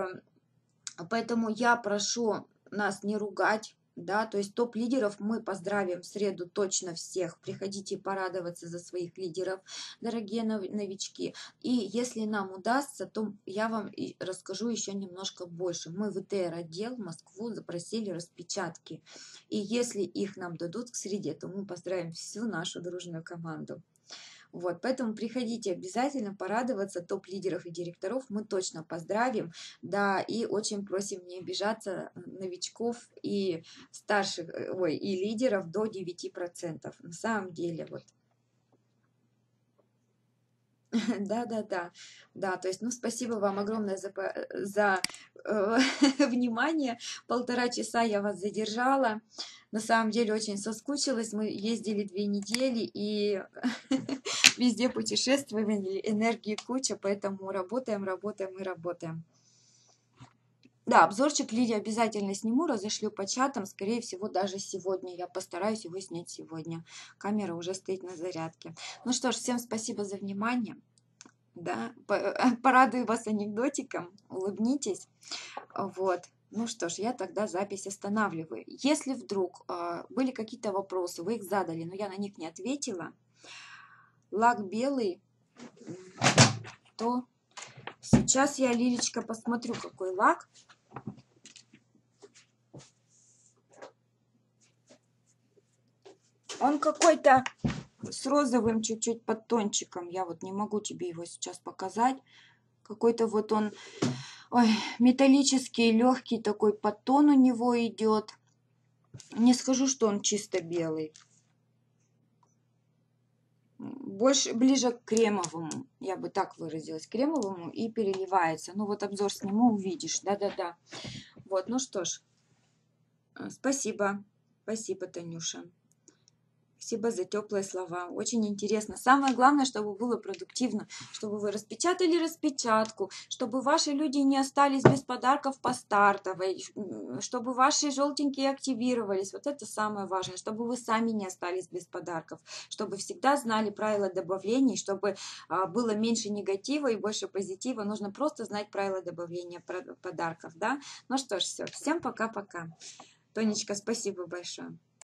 поэтому я прошу нас не ругать, да, то есть топ-лидеров мы поздравим в среду точно всех. Приходите порадоваться за своих лидеров, дорогие новички. И если нам удастся, то я вам расскажу еще немножко больше. Мы в ИТР-отдел в Москву запросили распечатки. И если их нам дадут к среде, то мы поздравим всю нашу дружную команду. Вот, поэтому приходите обязательно порадоваться топ-лидеров и директоров, мы точно поздравим, да, и очень просим не обижаться новичков и старших, ой, и лидеров до девяти процентов, на самом деле, вот. Да, да, да, да, то есть, ну, спасибо вам огромное за, по- за э, внимание. Полтора часа я вас задержала. На самом деле очень соскучилась. Мы ездили две недели и везде путешествовали, энергии куча, поэтому работаем, работаем и работаем. Да, обзорчик Лидии обязательно сниму, разошлю по чатам, скорее всего, даже сегодня. Я постараюсь его снять сегодня. Камера уже стоит на зарядке. Ну что ж, всем спасибо за внимание. Да, порадую вас анекдотиком, улыбнитесь. Вот. Ну что ж, я тогда запись останавливаю. Если вдруг э, были какие-то вопросы, вы их задали, но я на них не ответила, лак белый, то сейчас я, Лилечка, посмотрю, какой лак. Он какой-то с розовым чуть-чуть подтончиком. Я вот не могу тебе его сейчас показать. Какой-то вот он, ой, металлический, легкий такой подтон у него идет. Не скажу, что он чисто белый. Больше, ближе к кремовому, я бы так выразилась, кремовому, и переливается. Ну вот обзор сниму, увидишь. Да-да-да. Вот, ну что ж, спасибо. Спасибо, Танюша. Спасибо за теплые слова. Очень интересно. Самое главное, чтобы было продуктивно, чтобы вы распечатали распечатку, чтобы ваши люди не остались без подарков по стартовой, чтобы ваши желтенькие активировались. Вот это самое важное, чтобы вы сами не остались без подарков, чтобы всегда знали правила добавлений, чтобы было меньше негатива и больше позитива. Нужно просто знать правила добавления подарков. Да? Ну что ж, все. Всем пока-пока. Тонечка, спасибо большое.